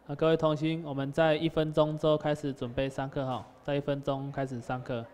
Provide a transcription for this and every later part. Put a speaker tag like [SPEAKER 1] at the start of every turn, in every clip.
[SPEAKER 1] 各位同心，我们在1分钟之后开始准备上课哈，在1分钟开始上课。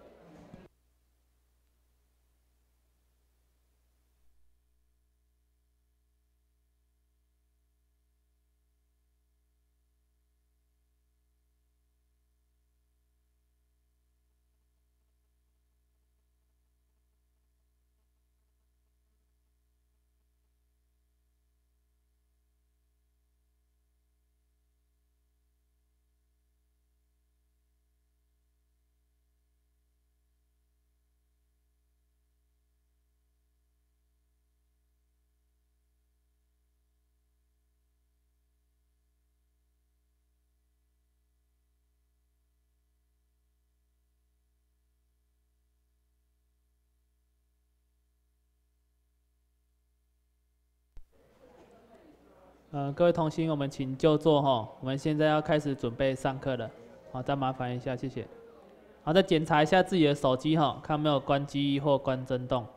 [SPEAKER 1] 各位同心，我们请就坐哈，我们现在要开始准备上课了。好，再麻烦一下，谢谢。好，再检查一下自己的手机哈，看有没有关机或关震动。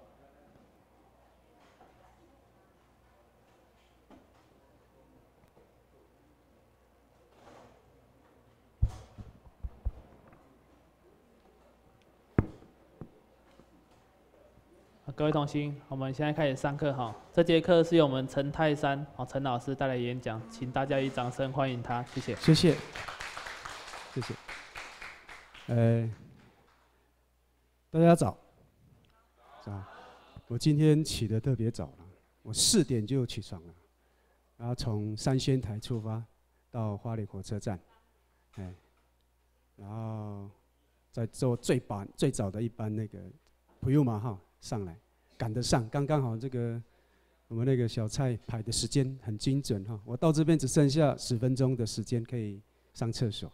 [SPEAKER 1] 各位同心，我们现在开始上课哈。这节课是由我们陈泰山陈老师带来演讲，请大家以掌声欢迎他，谢谢。
[SPEAKER 2] 谢谢，谢谢。大家早，早。我今天起得特别早了，我4点就起床了，然后从三仙台出发到花莲火车站，然后再坐最早的一班那个普悠玛号上来。赶得上，刚刚好这个我们那个小菜排的时间很精准哈，我到这边只剩下10分钟的时间可以上厕所，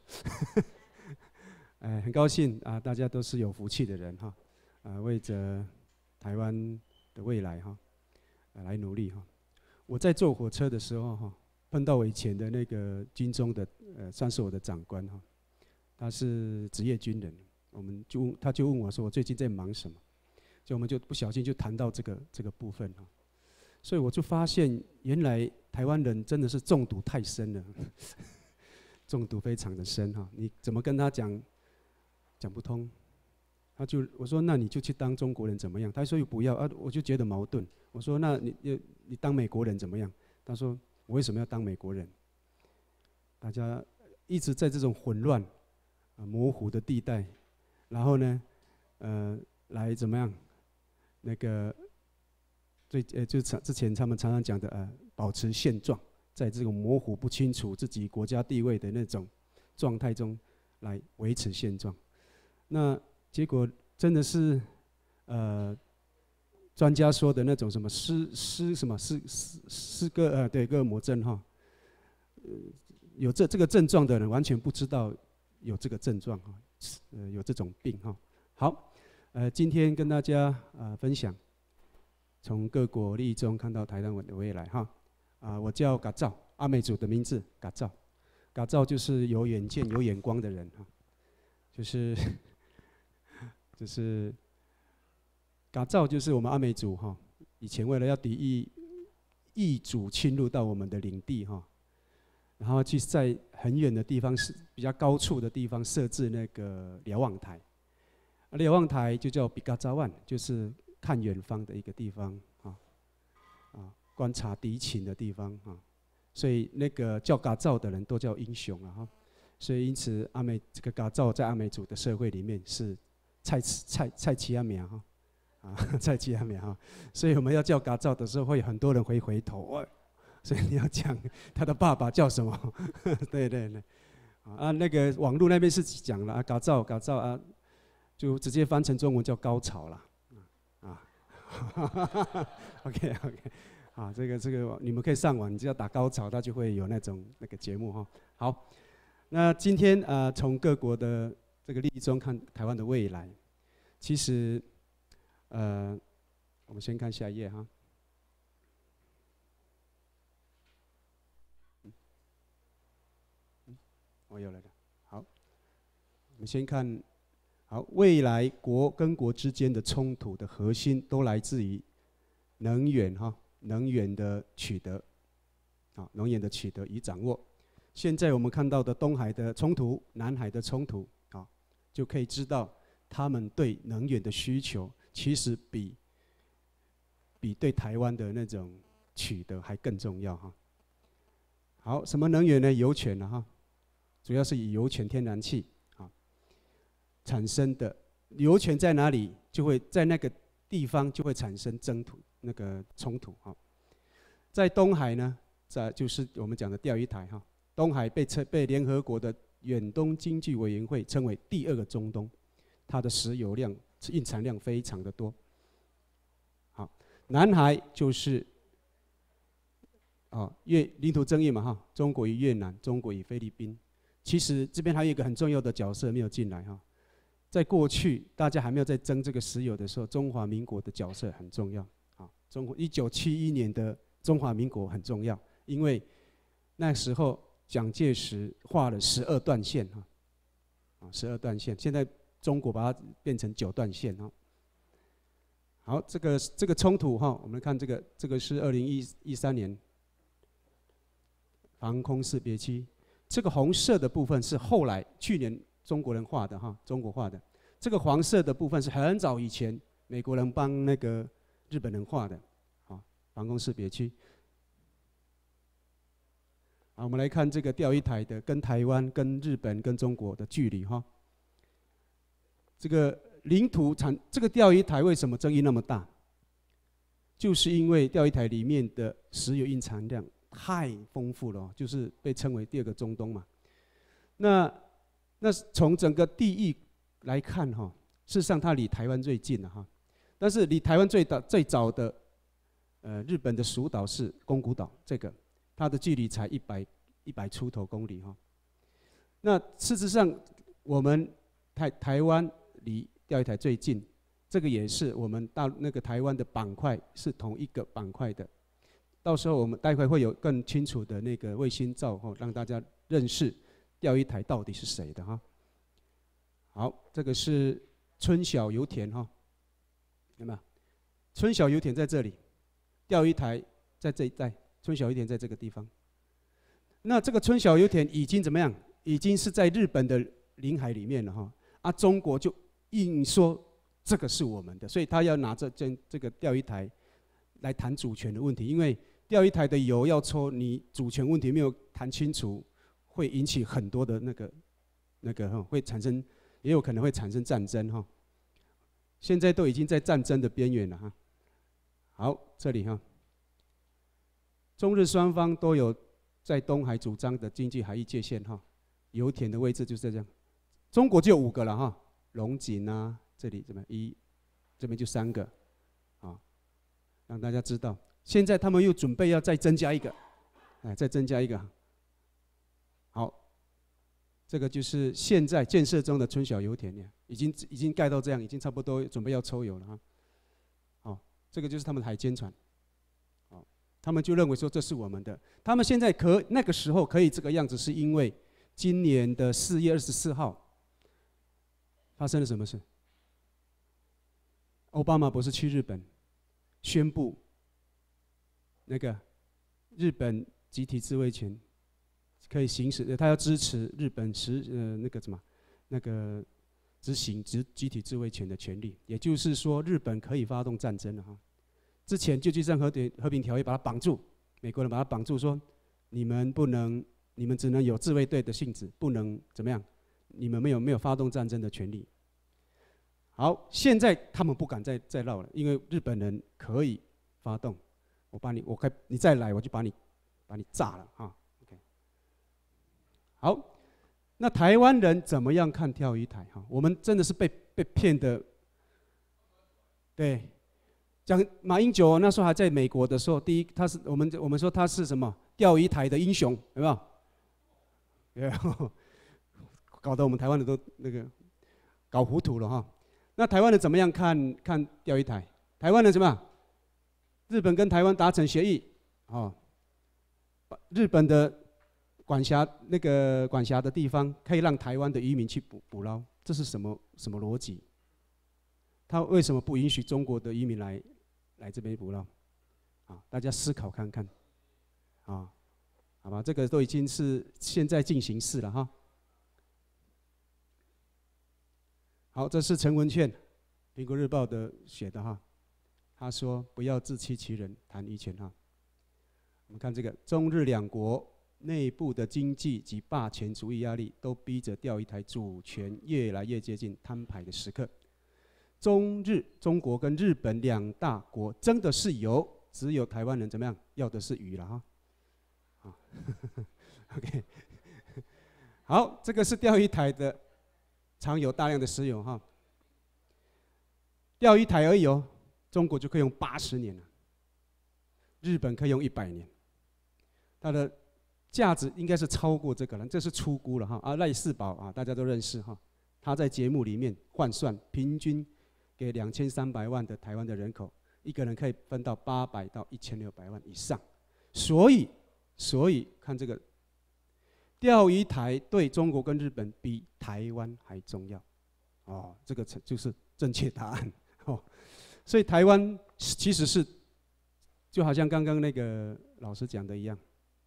[SPEAKER 2] 很高兴啊，大家都是有福气的人哈，为着台湾的未来哈，来努力哈。我在坐火车的时候哈，碰到我以前的那个军中的算是我的长官哈，他是职业军人，他就问我说我最近在忙什么。就我们就不小心就谈到这个部分哈，所以我就发现原来台湾人真的是中毒太深了，中毒非常的深哈，你怎么跟他讲不通，我说那你就去当中国人怎么样？他说不要啊，我就觉得矛盾。我说那你当美国人怎么样？他说我为什么要当美国人？大家一直在这种混乱模糊的地带，然后呢来怎么样？那个就之前他们常常讲的保持现状，在这种模糊不清楚自己国家地位的那种状态中来维持现状。那结果真的是专家说的那种什么斯哥戈尔摩症哈，有这个症状的人完全不知道有这个症状哈，有这种病哈。好。今天跟大家分享，从各国利益中看到台湾的未来哈。我叫嘎照，阿美族的名字嘎照，嘎照就是有远见、有眼光的人哈，就是嘎照就是我们阿美族哈，以前为了要抵御异族侵入到我们的领地哈，然后去在很远的地方是比较高处的地方设置那个瞭望台。瞭望台就叫比嘎扎万，就是看远方的一个地方观察敌情的地方所以那个叫嘎造的人都叫英雄了哈。所以因此这个嘎造在阿美族的社会里面是菜奇阿苗哈菜奇阿苗哈。所以我们要叫嘎造的时候，会有很多人会回头所以你要讲他的爸爸叫什么？对那个网络那边是讲了嘎造就直接翻成中文叫高潮了OK 这个你们可以上网，你只要打高潮，它就会有那个节目哈。好，那今天从各国的这个利益中看台湾的未来，其实我们先看下一页哈。我有了的，好，我们先看。好，未来国跟国之间的冲突的核心都来自于能源的取得与掌握。 现在我们看到的东海的冲突、南海的冲突，就可以知道他们对能源的需求，其实比对台湾的那种取得还更重要哈。好，什么能源呢？油权哈，主要是以油权天然气产生的。油权在哪里，就会在那个地方就会产生那个冲突哈。在东海呢，就是我们讲的钓鱼台哈。东海被联合国的远东经济委员会称为第2个中东，它的石油量、蕴藏量非常的多。好，南海就是领土争议嘛哈，中国与越南，中国与菲律宾。其实这边还有一个很重要的角色没有进来哈，在过去大家还没有在争这个石油的时候，中华民国的角色很重要啊。1971年的中华民国很重要，因为那时候蒋介石画了12段线12段线，现在中国把它变成9段线哈。好，这个冲突哈，我们看这个是2013年防空识别区，这个红色的部分是后来去年中国人画的哈，中国画的。这个黄色的部分是很早以前美国人帮那个日本人画的，防空识别区。好，我们来看这个钓鱼台的跟台湾、跟日本、跟中国的距离哈。这个领土这个钓鱼台为什么争议那么大？就是因为钓鱼台里面的石油蕴藏量太丰富了，就是被称为第2个中东嘛。那从整个地域来看哈，事实上它离台湾最近了哈。但是离台湾最早的日本的属岛是宫古岛，这个它的距离才100出头公里哈。那事实上我们台湾离钓鱼台最近，这个也是我们那个台湾的板块是同一个板块的。到时候我们待会会有更清楚的那个卫星照让大家认识钓鱼台到底是谁的哈。好，这个是春晓油田哈，有没有？春晓油田在这里，钓鱼台在这一带，春晓油田在这个地方。那这个春晓油田已经怎么样？已经是在日本的领海里面了哈。中国就硬说这个是我们的，所以他要拿着这个钓鱼台来谈主权的问题，因为钓鱼台的油要抽，你主权问题没有谈清楚，会引起很多的那个会产生，也有可能会产生战争哈。现在都已经在战争的边缘了哈。好，这里哈，中日双方都有在东海主张的经济海域界限哈，油田的位置就是这样。中国就有5个了哈，龙井啊，这里怎么这边就3个，让大家知道。现在他们又准备要再增加一个，再增加一个。好，这个就是现在建设中的春晓油田，已经盖到这样，已经差不多准备要抽油了哈。好，这个就是他们的海监船。好，他们就认为说这是我们的。他们现在那个时候可以这个样子，是因为今年的4月24号发生了什么事？奥巴马不是去日本宣布那个日本集体自卫权可以行使，他要支持日本执行集体自卫权的权利，也就是说日本可以发动战争了哈。之前就集战和平条约把他绑住，美国人把他绑住说，你们只能有自卫队的性质，不能怎么样，你们没有发动战争的权利。好，现在他们不敢再闹了，因为日本人可以发动，你再来我就把你炸了哈。OK， 好，那台湾人怎么样看钓鱼台哈？我们真的是被骗的，对，讲马英九那时候还在美国的时候，第一我们说他是什么钓鱼台的英雄，有没有？搞得我们台湾人都搞糊涂了哈。那台湾人怎么样看钓鱼台？台湾人怎么样？日本跟台湾达成协议，日本的管辖的地方可以让台湾的渔民去捕捞，这是什么逻辑？他为什么不允许中国的渔民来这边捕捞？大家思考看看，好吧？ 吧？这个都已经是现在进行式了哈。好，这是陈文茜，苹果日报的写的哈。他说不要自欺欺人，谈于权哈。我们看这个，中日两国内部的经济及霸权主义压力，都逼着钓鱼台主权越来越接近摊牌的时刻。中国跟日本两大国争的是油，只有台湾人怎么样？要的是鱼了哈。好，OK， 好，这个是钓鱼台的藏有大量的石油哈。钓鱼台而已哦，中国就可以用80年了，日本可以用100年，它的价值应该是超过这个了，这是初估了哈。赖士宝啊，大家都认识哈，他在节目里面换算，平均给2300万的台湾的人口，一个人可以分到800到1600万以上，所以看这个，钓鱼台对中国跟日本比台湾还重要，哦，这个就是正确答案哦。所以台湾其实是，就好像刚刚那个老师讲的一样，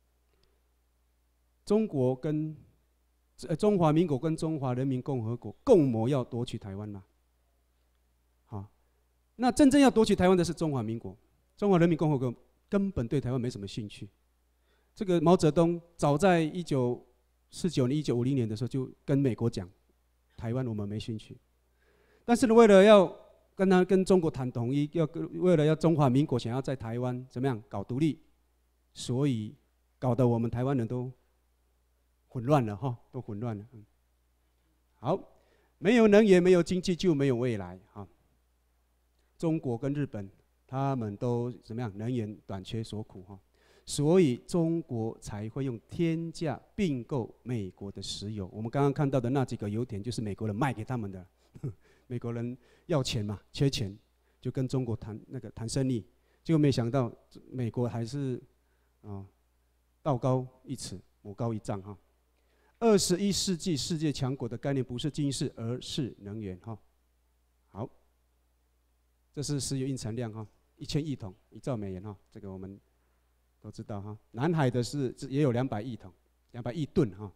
[SPEAKER 2] 中华民国跟中华人民共和国共谋要夺取台湾嘛，好，那真正要夺取台湾的是中华民国，中华人民共和国根本对台湾没什么兴趣。这个毛泽东早在1949年、1950年的时候就跟美国讲，台湾我们没兴趣。但是呢，为了要跟中国谈统一，为了要中华民国想要在台湾怎么样搞独立，所以搞得我们台湾人都混乱了哈，都混乱了。好，没有能源、没有经济就没有未来哈。中国跟日本他们都怎么样？能源短缺所苦哈。所以中国才会用天价并购美国的石油。我们刚刚看到的那几个油田，就是美国人卖给他们的。美国人要钱嘛，缺钱，就跟中国谈生意，结果没想到美国还是道高一尺，魔高一丈哈。21世纪世界强国的概念不是军事，而是能源哈。好，这是石油蕴藏量哈，1000亿桶，1兆美元哈，这个我们都知道哈。南海的也有200亿桶，200亿吨哈。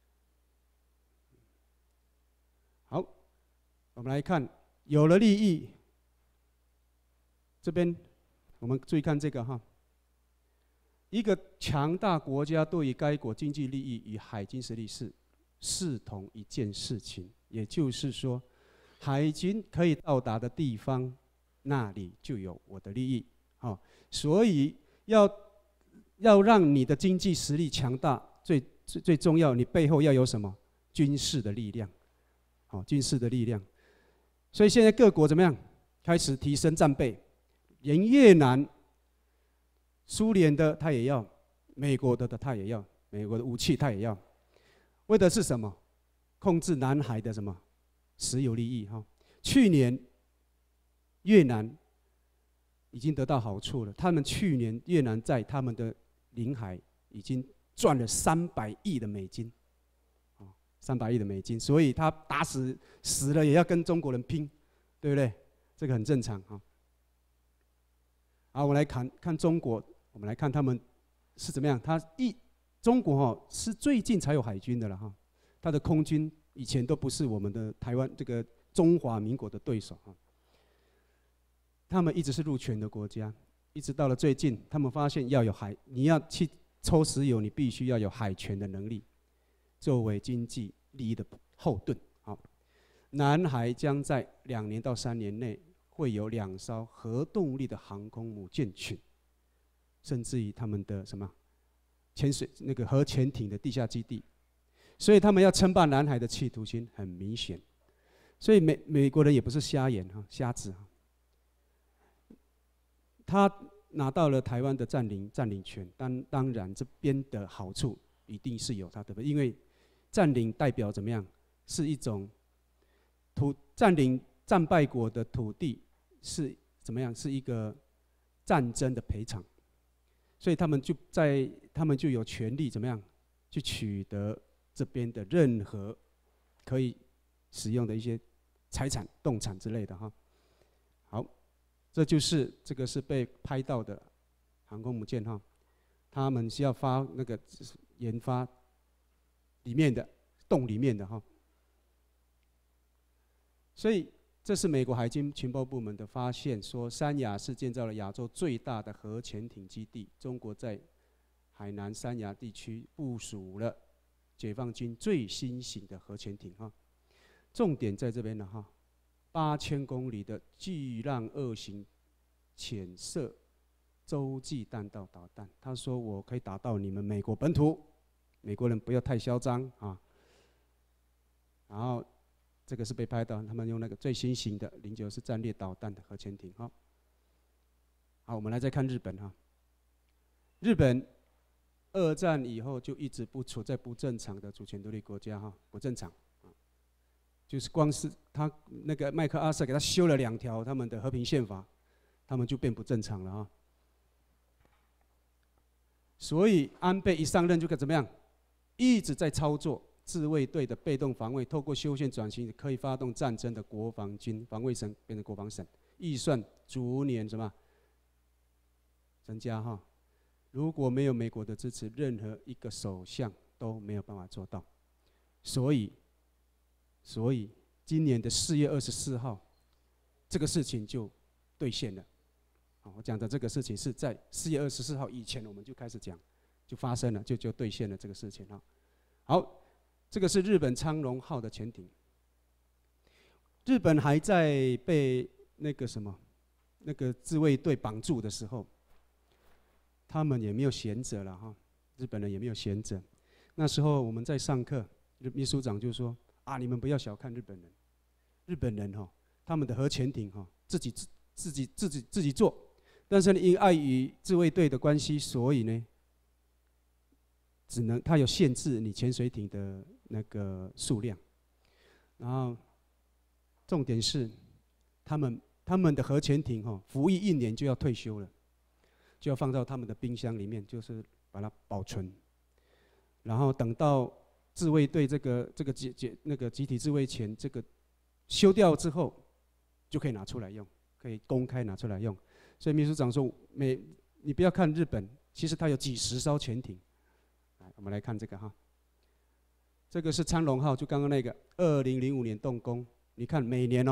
[SPEAKER 2] 好，我们来看，有了利益，这边我们注意看这个哈。一个强大国家对于该国经济利益与海军实力是视同一件事情，也就是说，海军可以到达的地方，那里就有我的利益。所以要让你的经济实力强大，最重要，你背后要有什么？军事的力量，军事的力量。所以现在各国怎么样？开始提升战备，连越南、苏联的他也要，美国的他也要，美国的武器他也要，为的是什么？控制南海的什么石油利益哈。去年越南已经得到好处了，他们去年越南在他们的领海已经赚了300亿的美金，300亿的美金，所以他打死了也要跟中国人拼，对不对？这个很正常哈。好，我们来看中国，我们来看他们是怎么样。中国是最近才有海军的了哈，他的空军以前都不是我们的台湾这个中华民国的对手哈。他们一直是陆权的国家，一直到了最近，他们发现要有你要去抽石油，你必须要有海权的能力，作为经济利益的后盾。好，南海将在2年到3年内会有2艘核动力的航空母舰群，甚至于他们的什么核潜艇的地下基地，所以他们要称霸南海的企图心很明显。所以美国人也不是瞎眼哈，瞎子哈。他拿到了台湾的占领权，当然这边的好处一定是有他的，因为占领代表怎么样？是一种占领战败国的土地是怎么样？是一个战争的赔偿，所以他们就有权利怎么样去取得这边的任何可以使用的一些财产、动产之类的哈。好。这个是被拍到的航空母舰哈， 他们是要发那个研发里面的洞里面的哈。所以这是美国海军情报部门的发现，说三亚是建造了亚洲最大的核潜艇基地，中国在海南三亚地区部署了解放军最新型的核潜艇哈。重点在这边了哈，8000公里的巨浪2型潜射洲际弹道导弹。他说我可以打到你们美国本土，美国人不要太嚣张啊。然后这个是被拍到，他们用那个最新型的094战略导弹的核潜艇哈。好，我们来再看日本哈。日本2战以后就一直不处在不正常的主权独立国家哈，不正常。就是光是他那个麦克阿瑟给他修了2条他们的和平宪法，他们就变不正常了啊。所以安倍一上任就怎么样，一直在操作自卫队的被动防卫，透过修宪转型可以发动战争的国防军，防卫省变成国防省，预算逐年什么增加哈。如果没有美国的支持，任何一个首相都没有办法做到。所以今年的4月24号，这个事情就兑现了。我讲的这个事情是在4月24号以前，我们就开始讲，就发生了，就兑现了这个事情哈。好，这个是日本昌隆号的潜艇。日本还在被那个什么，那个自卫队绑住的时候，他们也没有闲着了哈。日本人也没有闲着。那时候我们在上课，秘书长就说。你们不要小看日本人，日本人他们的核潜艇自己做，但是呢，因碍于自卫队的关系，所以呢，它有限制你潜水艇的那个数量。然后，重点是他们的核潜艇服役1年就要退休了，就要放到他们的冰箱里面，就是把它保存，然后等到。自卫队这个集体自卫权这个修掉之后，就可以拿出来用，可以公开拿出来用。所以秘书长说，你不要看日本，其实它有几十艘潜艇。我们来看这个哈，这个是昌隆号，就刚刚那个，2005年动工。你看每年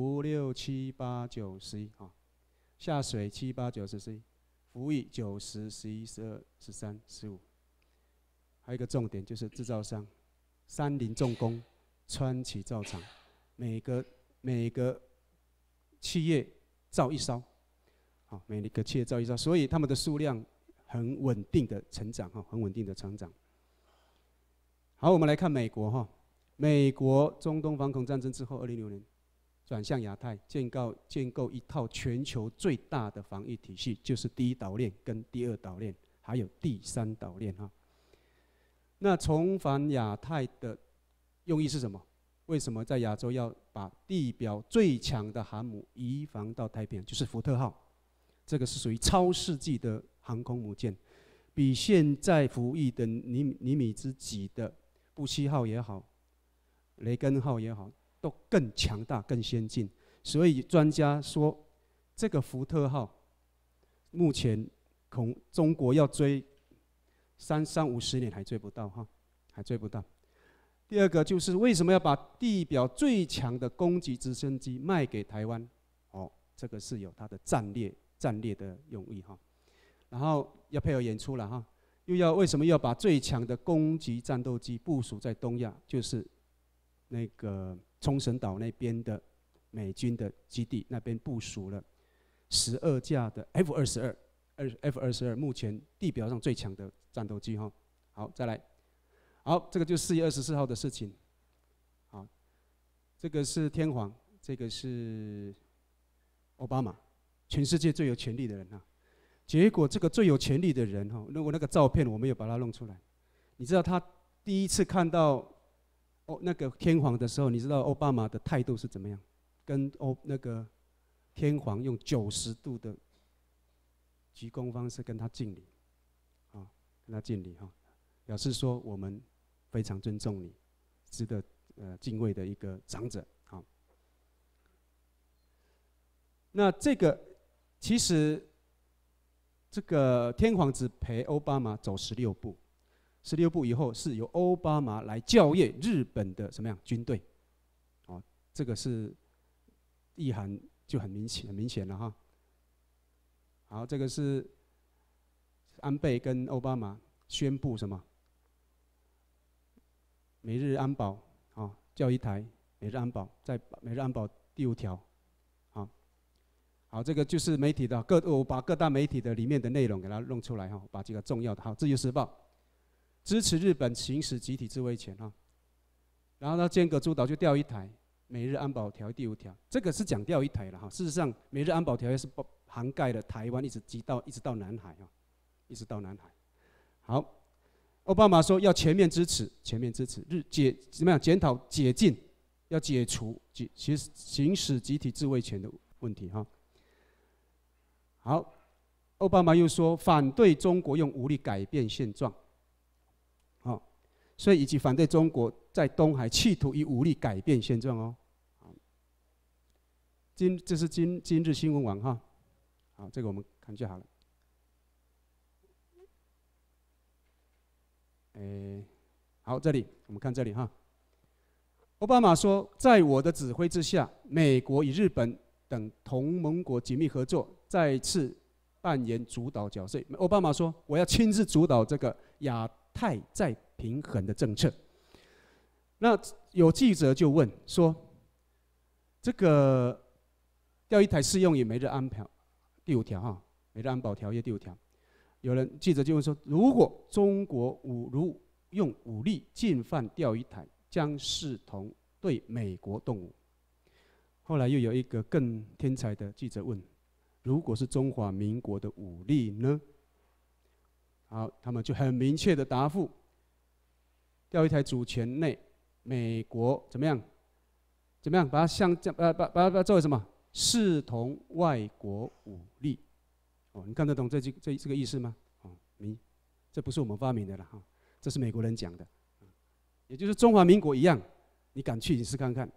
[SPEAKER 2] 5、6、7、8、9、11下水7、8、9、10、11，服役9、10、11、12、13、15。还有一个重点就是制造商，三菱重工、川崎造厂，每个企业造1艘，每个企业造1艘，所以他们的数量很稳定的成长，很稳定的成长。好，我们来看美国哈，美国中东反恐战争之后，2006年转向亚太，建构一套全球最大的防御体系，就是第1岛链跟第2岛链，还有第3岛链哈。那重返亚太的用意是什么？为什么在亚洲要把地表最强的航母移防到太平洋？就是福特号，这个是属于超世纪的航空母舰，比现在服役的尼米兹级的布希号也好，雷根号也好，都更强大、更先进。所以专家说，这个福特号目前中国要追。30-50年还追不到哈，还追不到。第二个就是为什么要把地表最强的攻击直升机卖给台湾？这个是有它的战略的用意哈。然后要配合演出了哈，为什么要把最强的攻击战斗机部署在东亚？就是那个冲绳岛那边的美军的基地那边部署了12架的 F-22，目前地表上最强的战斗机哈。好，再来，好，这个就是4月24号的事情。好，这个是天皇，这个是奥巴马，全世界最有权力的人哈。结果这个最有权力的人哈，如果那个照片我没有把它弄出来，你知道他第一次看到那个天皇的时候，你知道奥巴马的态度是怎么样？跟那个天皇用90度的鞠躬方式跟他敬礼，跟他敬礼哈，表示说我们非常尊重你，值得敬畏的一个长者。好，那这个其实这个天皇只陪奥巴马走16步，16步以后是由奥巴马来校阅日本的什么样军队，哦，这个是意涵就很明显了哈。好，这个是安倍跟奥巴马宣布什么？美日安保，哦，叫一台美日安保，在美日安保第5条，好，好，这个就是媒体的我把各大媒体的里面的内容给它弄出来哈，把几个重要的，好，《自由时报》支持日本行使集体自卫权哈，然后呢，间隔诸岛就调一台美日安保条约第5条，这个是讲调一台了哈，事实上美日安保条约是涵盖了台湾一直到南海啊，一直到南海。好，奥巴马说要全面支持怎么样检讨解禁，要解除行使集体自卫权的问题哈。好，奥巴马又说反对中国用武力改变现状，好，所以以及反对中国在东海企图以武力改变现状哦。这是今日新闻网哈。好，这个我们看就好了。好，这里我们看这里哈。奥巴马说，在我的指挥之下，美国与日本等同盟国紧密合作，再次扮演主导角色。奥巴马说，我要亲自主导这个亚太再平衡的政策。那有记者就问说，这个调一台适用于美日安保第5条哈，美日安保条约第5条。记者就问说，如果中国用武力进犯钓鱼台，将视同对美国动武。后来又有一个更天才的记者问，如果是中华民国的武力呢？好，他们就很明确的答复，钓鱼台主权内，美国怎么样？把它作为什么？视同外国武力。哦，你看得懂这个意思吗？哦，这不是我们发明的啦哈，这是美国人讲的，也就是中华民国一样，你敢去你试看看。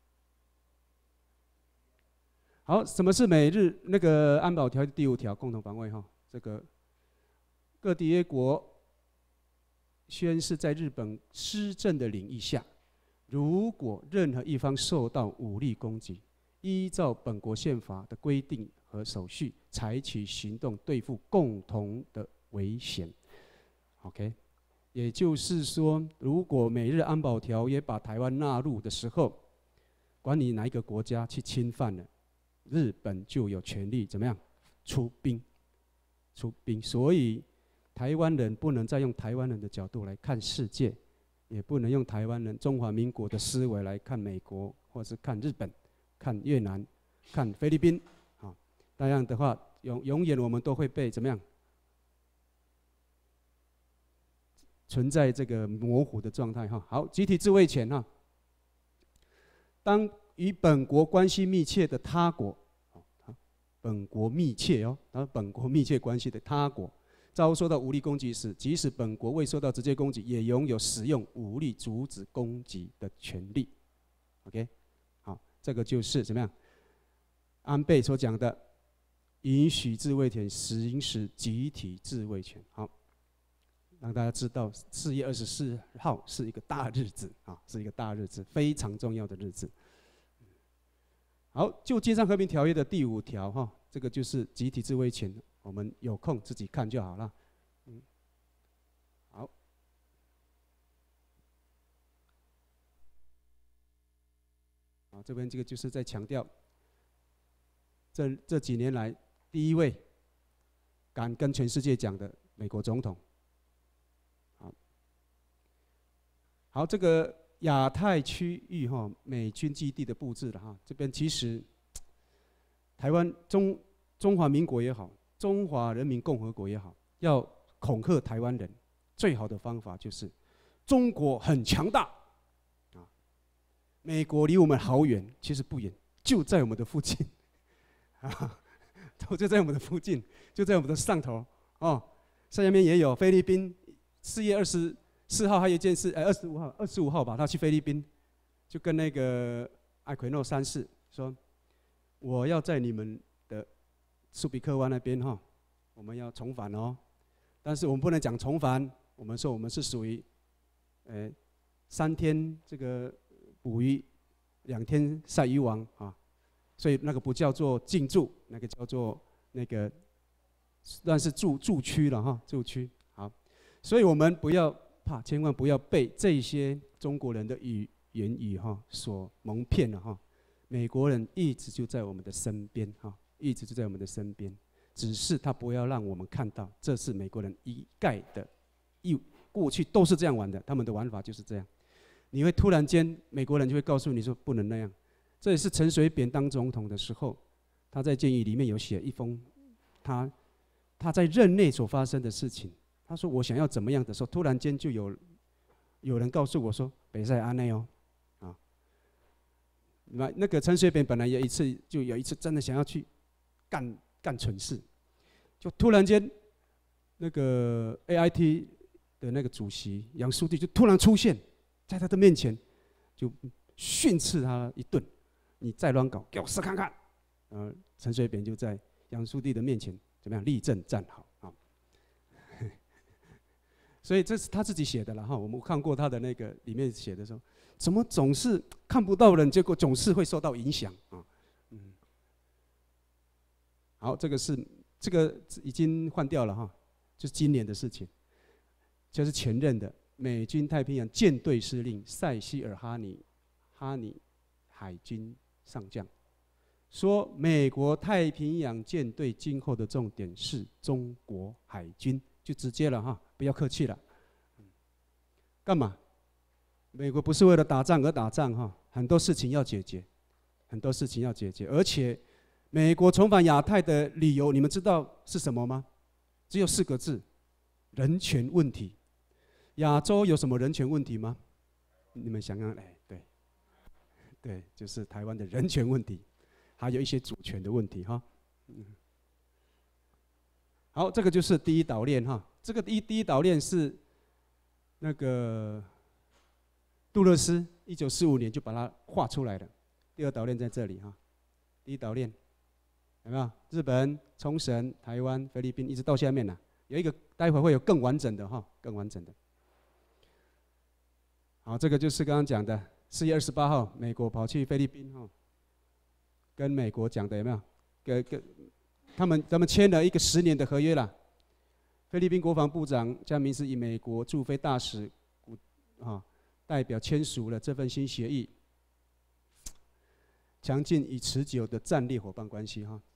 [SPEAKER 2] 好，什么是美日那个安保条约第5条共同防卫哈？这个各缔约国宣誓在日本施政的领域下，如果任何一方受到武力攻击，依照本国宪法的规定和手续，采取行动对付共同的危险。OK， 也就是说，如果美日安保条约把台湾纳入的时候，管你哪一个国家去侵犯了，日本就有权利怎么样出兵。所以台湾人不能再用台湾人的角度来看世界，也不能用台湾人中华民国的思维来看美国，或是看日本、看越南、看菲律宾。好，那样的话，永远我们都会被怎么样？存在这个模糊的状态哈。好，集体自卫权哈。当与本国关系密切的他国，本国密切哦，然后本国密切关系的他国遭受到武力攻击时，即使本国未受到直接攻击，也拥有使用武力阻止攻击的权利。OK， 好，这个就是怎么样？安倍所讲的，允许自卫权行使集体自卫权。好。让大家知道4月24号是一个大日子啊，是一个大日子，非常重要的日子。好，就街上和平条约的第5条哈，这个就是集体自卫权，我们有空自己看就好了。好，好，这边这个就是在强调，这几年来第一位敢跟全世界讲的美国总统。好，这个亚太区域哈，美军基地的布置了哈，这边其实台湾中华民国也好，中华人民共和国也好，要恐吓台湾人，最好的方法就是中国很强大啊，美国离我们好远，其实不远，就在我们的附近啊，就在我们的附近，就在我们的上头哦。下面也有菲律宾4月24号还有一件事，25号吧，他去菲律宾，就跟那个艾奎诺3世说，我要在你们的苏比克湾那边哈， 我们要重返哦。但是我们不能讲重返，我们说我们是属于，3天这个捕鱼，2天晒渔网啊，所以那个不叫做进驻，那个叫做那个算是驻区了哈，驻区。好，所以我们不要怕，千万不要被这些中国人的言语哈所蒙骗了哈。美国人一直就在我们的身边哈，一直就在我们的身边。只是他不要让我们看到，这是美国人一概的，过去都是这样玩的，他们的玩法就是这样。你会突然间，美国人就会告诉你说不能那样。这也是陈水扁当总统的时候，他在监狱里面有写一封他在任内所发生的事情。他说我想要怎么样的时候，突然间就有人告诉我说北塞安内哦，啊，那个陈水扁本来有一次真的想要去干蠢事，就突然间，那个 AIT 的那个主席杨书记就突然出现在他的面前，就训斥他一顿：“你再乱搞，给我试看看。”陈水扁就在杨书记的面前怎么样立正站好啊？所以这是他自己写的了哈。我们看过他的那个里面写的说，怎么总是看不到人，结果总是会受到影响啊？好，这个已经换掉了哈，就是今年的事情，就是前任的美军太平洋舰队司令塞西尔哈尼海军上将说，美国太平洋舰队今后的重点是中国海军，就直接了哈，不要客气了。干嘛？美国不是为了打仗而打仗哈，很多事情要解决，很多事情要解决，而且。美国重返亚太的理由，你们知道是什么吗？只有4个字：人权问题。亚洲有什么人权问题吗？你们想想，对，就是台湾的人权问题，还有一些主权的问题哈。好，这个就是第一岛链哈。这个第一岛链是那个杜勒斯1945年就把它画出来的。第2岛链在这里哈。第一岛链。有没有？日本、冲绳、台湾、菲律宾，一直到下面呢，有一个，待会会有更完整的哈，更完整的。好，这个就是刚刚讲的4月28号，美国跑去菲律宾哈，跟美国讲的有没有？他们签了一个10年的合约啦。菲律宾国防部长江明是以美国驻菲大使代表签署了这份新协议，强劲与持久的战略伙伴关系哈。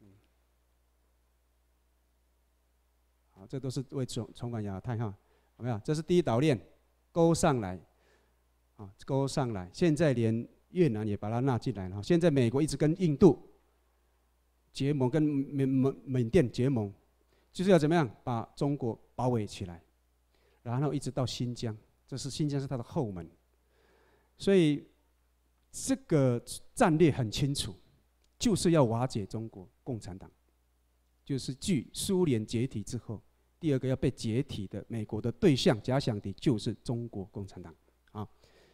[SPEAKER 2] 好，这都是为重返亚太哈，有没有？这是第一岛链，勾上来，啊，勾上来。现在连越南也把它纳进来了。现在美国一直跟印度结盟，跟缅甸结盟，就是要怎么样把中国包围起来，然后一直到新疆，新疆是它的后门。所以这个战略很清楚，就是要瓦解中国共产党。就是继苏联解体之后，第2个要被解体的美国的对象假想敌就是中国共产党啊。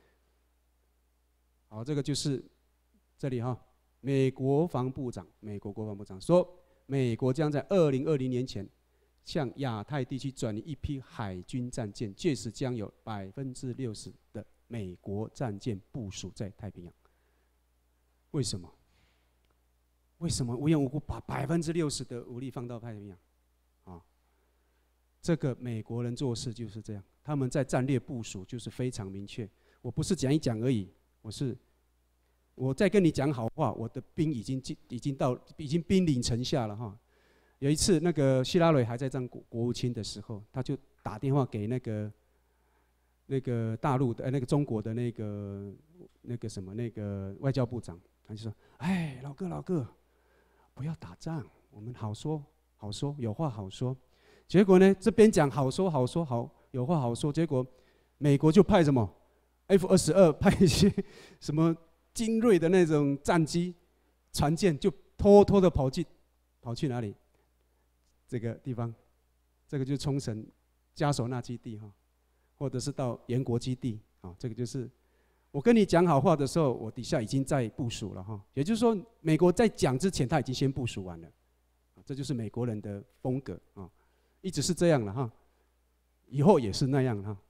[SPEAKER 2] 好，这个就是这里哈，美国国防部长说，美国将在2020年前向亚太地区转移一批海军战舰，届时将有60%的美国战舰部署在太平洋。为什么？为什么无缘无故把60%的武力放到太平洋？啊，这个美国人做事就是这样，他们在战略部署就是非常明确。我不是讲一讲而已，我在跟你讲好话，我的兵已经兵临城下了哈。有一次，那个希拉蕊还在当国务卿的时候，他就打电话给那个大陆的那个中国的那个外交部长，他就说：“哎，老哥。”不要打仗，我们好说，有话好说。结果呢，这边讲好说，有话好说，结果美国就派什么 F-22，派一些什么精锐的那种战机、船舰，就偷偷的跑去哪里？这个地方，这个就是冲绳加索纳基地哈，或者是到延国基地啊，这个就是。我跟你讲好话的时候，我底下已经在部署了哈，也就是说，美国在讲之前，他已经先部署完了，啊， 这就是美国人的风格啊，一直是这样了哈，以后也是那样哈，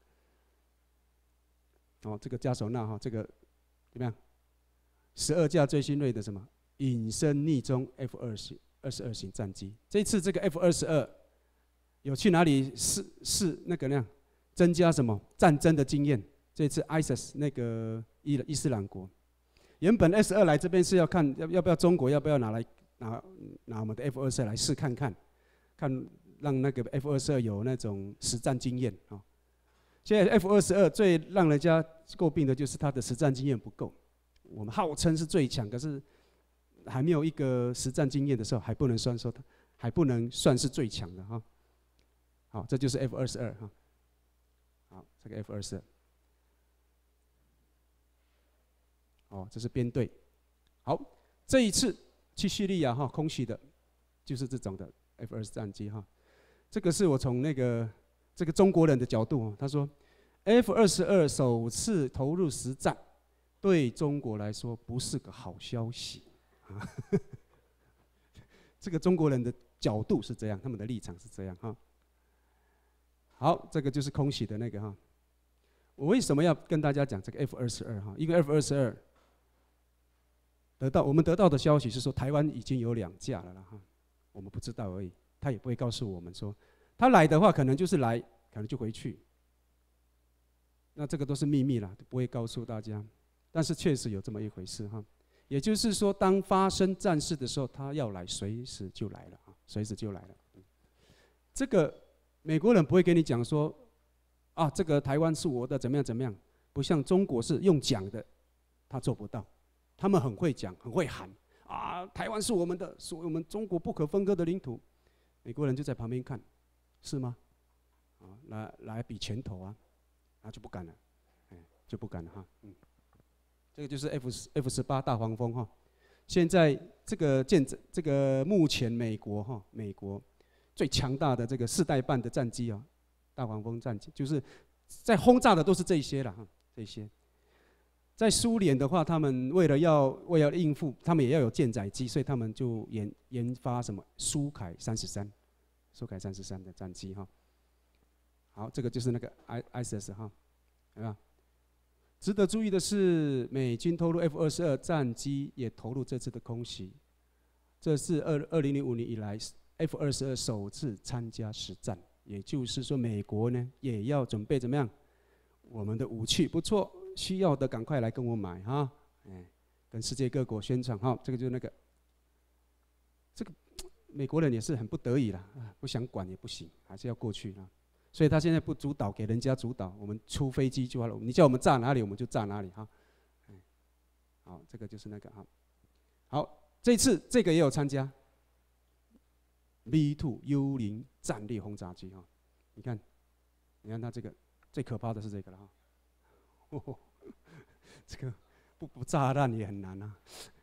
[SPEAKER 2] 这个加手纳哈，这个怎么样？12架最新锐的什么隐身匿踪 F-22型战机，这次这个 F-22有去哪里试那个那样增加什么战争的经验？这次 ISIS 那个伊斯兰国，原本 S2来这边是要看要不要中国要不要拿我们的 F-22来试看看，让那个 F-22有那种实战经验啊。现在 F-22最让人家诟病的就是它的实战经验不够。我们号称是最强，可是还没有一个实战经验的时候，还不能算是最强的哈。好，这就是 F-22哈。好，这个 F-22。这是编队。好，这一次去叙利亚哈，空袭的，就是这种的 F-22战机哈。这个是我从这个中国人的角度，他说 F-22首次投入实战，对中国来说不是个好消息啊。这个中国人的角度是这样，他们的立场是这样哈。好，这个就是空袭的那个哈。我为什么要跟大家讲这个 F-22哈？因为 F-22我们得到的消息是说，台湾已经有2架了啦哈，我们不知道而已，他也不会告诉我们说，他来的话可能就是来，可能就回去。那这个都是秘密啦，不会告诉大家。但是确实有这么一回事哈，也就是说，当发生战事的时候，他要来，随时就来了啊，随时就来了。这个美国人不会跟你讲说，这个台湾是我的，怎么样怎么样，不像中国是用讲的，他做不到。他们很会讲，很会喊台湾是我们的，是我们中国不可分割的领土。美国人就在旁边看，是吗？来比拳头啊，就不敢了，就不敢了哈。这个就是 F-18大黄蜂哈。现在这个目前美国最强大的这个4代半的战机啊，大黄蜂战机，就是在轰炸的都是这些了哈，这些。在苏联的话，他们为了应付，他们也要有舰载机，所以他们就研发什么苏凯33的战机哈。好，这个就是那个 ISIS 哈，有没有？值得注意的是，美军投入 F-22战机，也投入这次的空袭。这是2005年以来 F-22首次参加实战，也就是说，美国呢也要准备怎么样？我们的武器不错。需要的赶快来跟我买哈，跟世界各国宣传哈。这个就是那个，这个美国人也是很不得已啦，不想管也不行，还是要过去啊。所以他现在不主导，给人家主导，我们出飞机就好了。你叫我们炸哪里，我们就炸哪里哈。好，这个就是那个哈。好，这次这个也有参加 B2 幽灵战略轰炸机哈。你看它这个最可怕的是这个了哈。这个不炸弹也很难啊！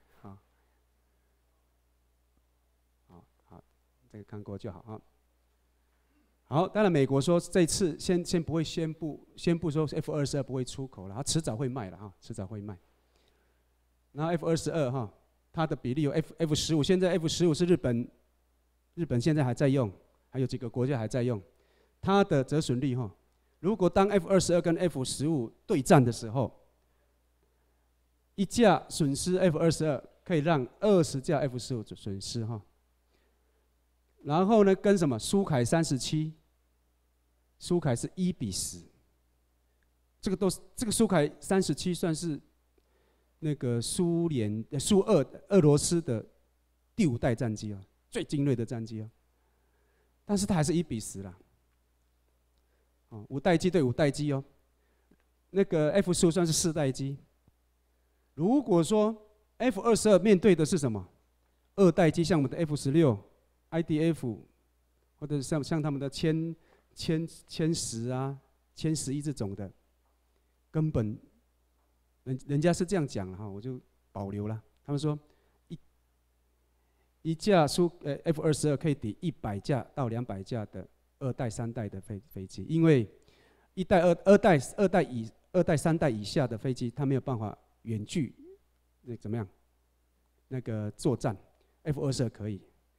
[SPEAKER 2] 好，这个看过就好啊。好，当然美国说这次先不会宣布说 F-22不会出口了，它迟早会卖了哈，迟早会卖。然后 F-22哈，它的比例有 F-15，现在 F-15是日本现在还在用，还有几个国家还在用，它的折损率哈。如果当 F-22跟 F-15对战的时候，一架损失 F-22可以让20架 F-15损失哈。然后呢，跟什么苏凯37，苏凯是1:10，这个苏凯37算是那个俄罗斯的第5代战机啊，最精锐的战机啊，但是它还是1:10啦。5代机对5代机哦，那个 F-15算是4代机。如果说 F-22面对的是什么2代机，像我们的 F-16、IDF， 或者像他们的歼10啊、歼11这种的，根本人家是这样讲哈，我就保留了。他们说一架F-22可以抵100架到200架的2代、3代的飞机，因为二代、3代以下的飞机，它没有办法远距怎么样那个作战 ，F-22可以。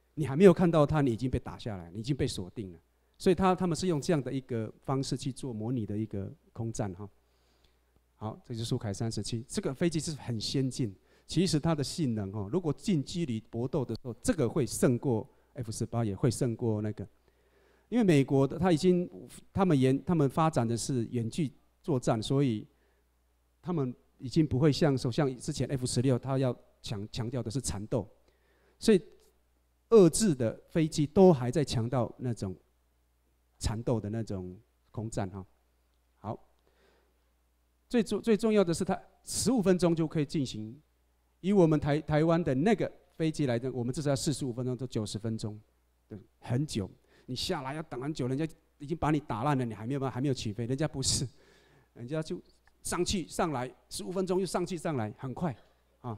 [SPEAKER 2] 你还没有看到它，你已经被打下来，你已经被锁定了。所以他们是用这样的一个方式去做模拟的一个空战哈。好，这就是苏凯37，这个飞机是很先进。其实它的性能哈，如果近距离搏斗的时候，这个会胜过 F-18，也会胜过那个。因为美国的他们发展的是远距作战，所以他们已经不会像之前 F-16，它要强调的是缠斗，所以遏制的飞机都还在强调那种缠斗的那种空战哈。好，最重要的是它15分钟就可以进行，以我们台湾的那个飞机来讲，我们至少要45分钟到90分钟，对，很久。你下来要等很久，人家已经把你打烂了，你还没有起飞，人家不是，人家就上来15分钟又上来，很快，啊，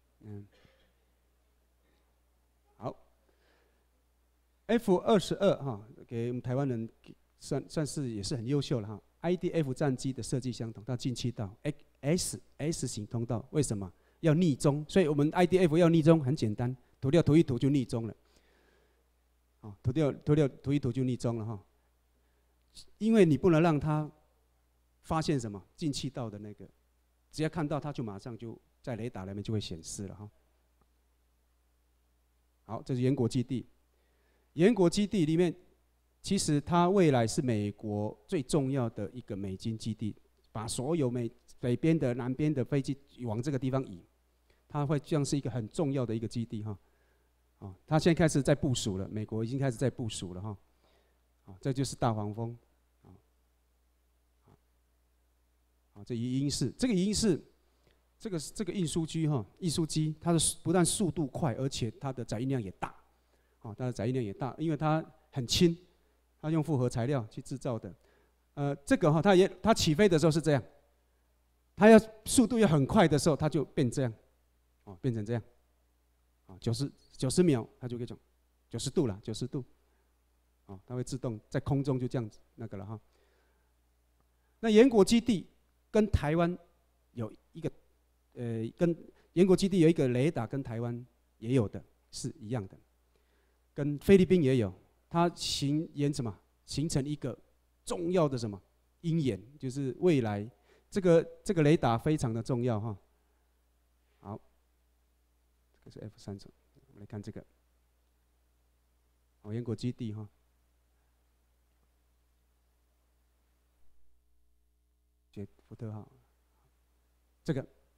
[SPEAKER 2] 好 ，F-22哈，给我们台湾人算是也是很优秀了哈。IDF 战机的设计相同，它进气道 S 型通道，为什么要逆中？所以我们 IDF 要逆中很简单，涂一涂就逆中了。涂一涂就逆中了哈，因为你不能让它发现什么进气道的那个，只要看到它就马上就在雷达那边就会显示了哈。好，这是延国基地。延国基地里面，其实它未来是美国最重要的一个美军基地，把所有北边的、南边的飞机往这个地方移，它会像是一个很重要的一个基地哈。他现在开始在部署了，美国已经开始在部署了哈。这就是大黄蜂。这鱼鹰式，这个鱼鹰式，这个运输机哈，运输机它的不但速度快，而且它的载运量也大。它的载运量也大，因为它很轻，它用复合材料去制造的。这个哈，它起飞的时候是这样，它要速度要很快的时候，它就变这样，变成这样。90秒，它就可以讲90度了，90度，它会自动在空中就这样子那个了哈。那延国基地跟台湾有一个，跟延国基地有一个雷达，跟台湾也有的是一样的，跟菲律宾也有，它形成一个重要的什么鹰眼，就是未来这个雷达非常的重要哈。好，这个是 F-30。我们来看这个，延国基地哈，杰福特号，这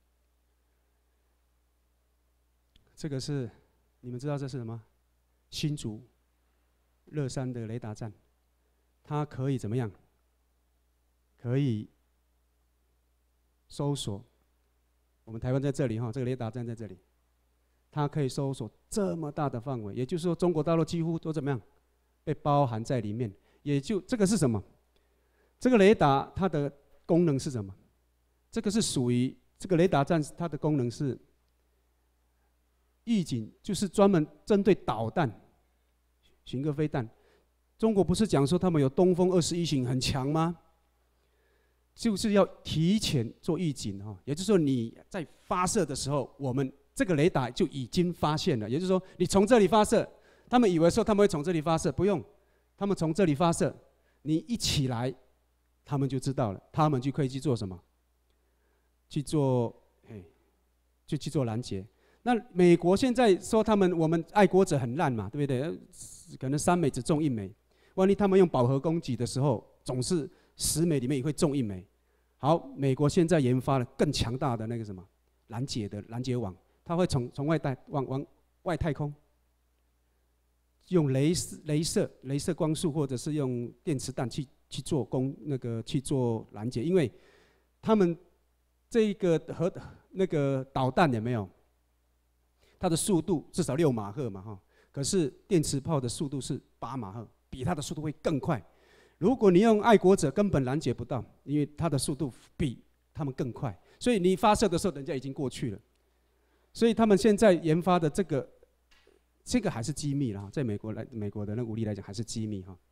[SPEAKER 2] 个是你们知道这是什么？新竹乐山的雷达站，它可以怎么样？可以搜索，我们台湾在这里哈，这个雷达站在这里。它可以搜索这么大的范围，也就是说，中国大陆几乎都怎么样被包含在里面。这个是什么？这个雷达它的功能是什么？这个是属于这个雷达站，它的功能是预警，就是专门针对导弹、巡弋飞弹。中国不是讲说他们有东风21型很强吗？就是要提前做预警哈，也就是说你在发射的时候，我们这个雷达就已经发现了，也就是说，你从这里发射，他们以为说他们会从这里发射，不用，他们从这里发射，你一起来，他们就知道了，他们就可以去做什么？去做拦截。那美国现在说我们爱国者很烂嘛，对不对？可能3枚只中1枚，万一他们用饱和攻击的时候，总是10枚里面也会中1枚。好，美国现在研发了更强大的那个什么拦截网。它会从往外太空，用镭射光束，或者是用电磁弹去做拦截，因为他们这个那个导弹有没有？它的速度至少6马赫嘛哈，可是电磁炮的速度是8马赫，比它的速度会更快。如果你用爱国者，根本拦截不到，因为它的速度比他们更快，所以你发射的时候，人家已经过去了。所以他们现在研发的这个还是机密啦，在美国的那武力来讲还是机密哈。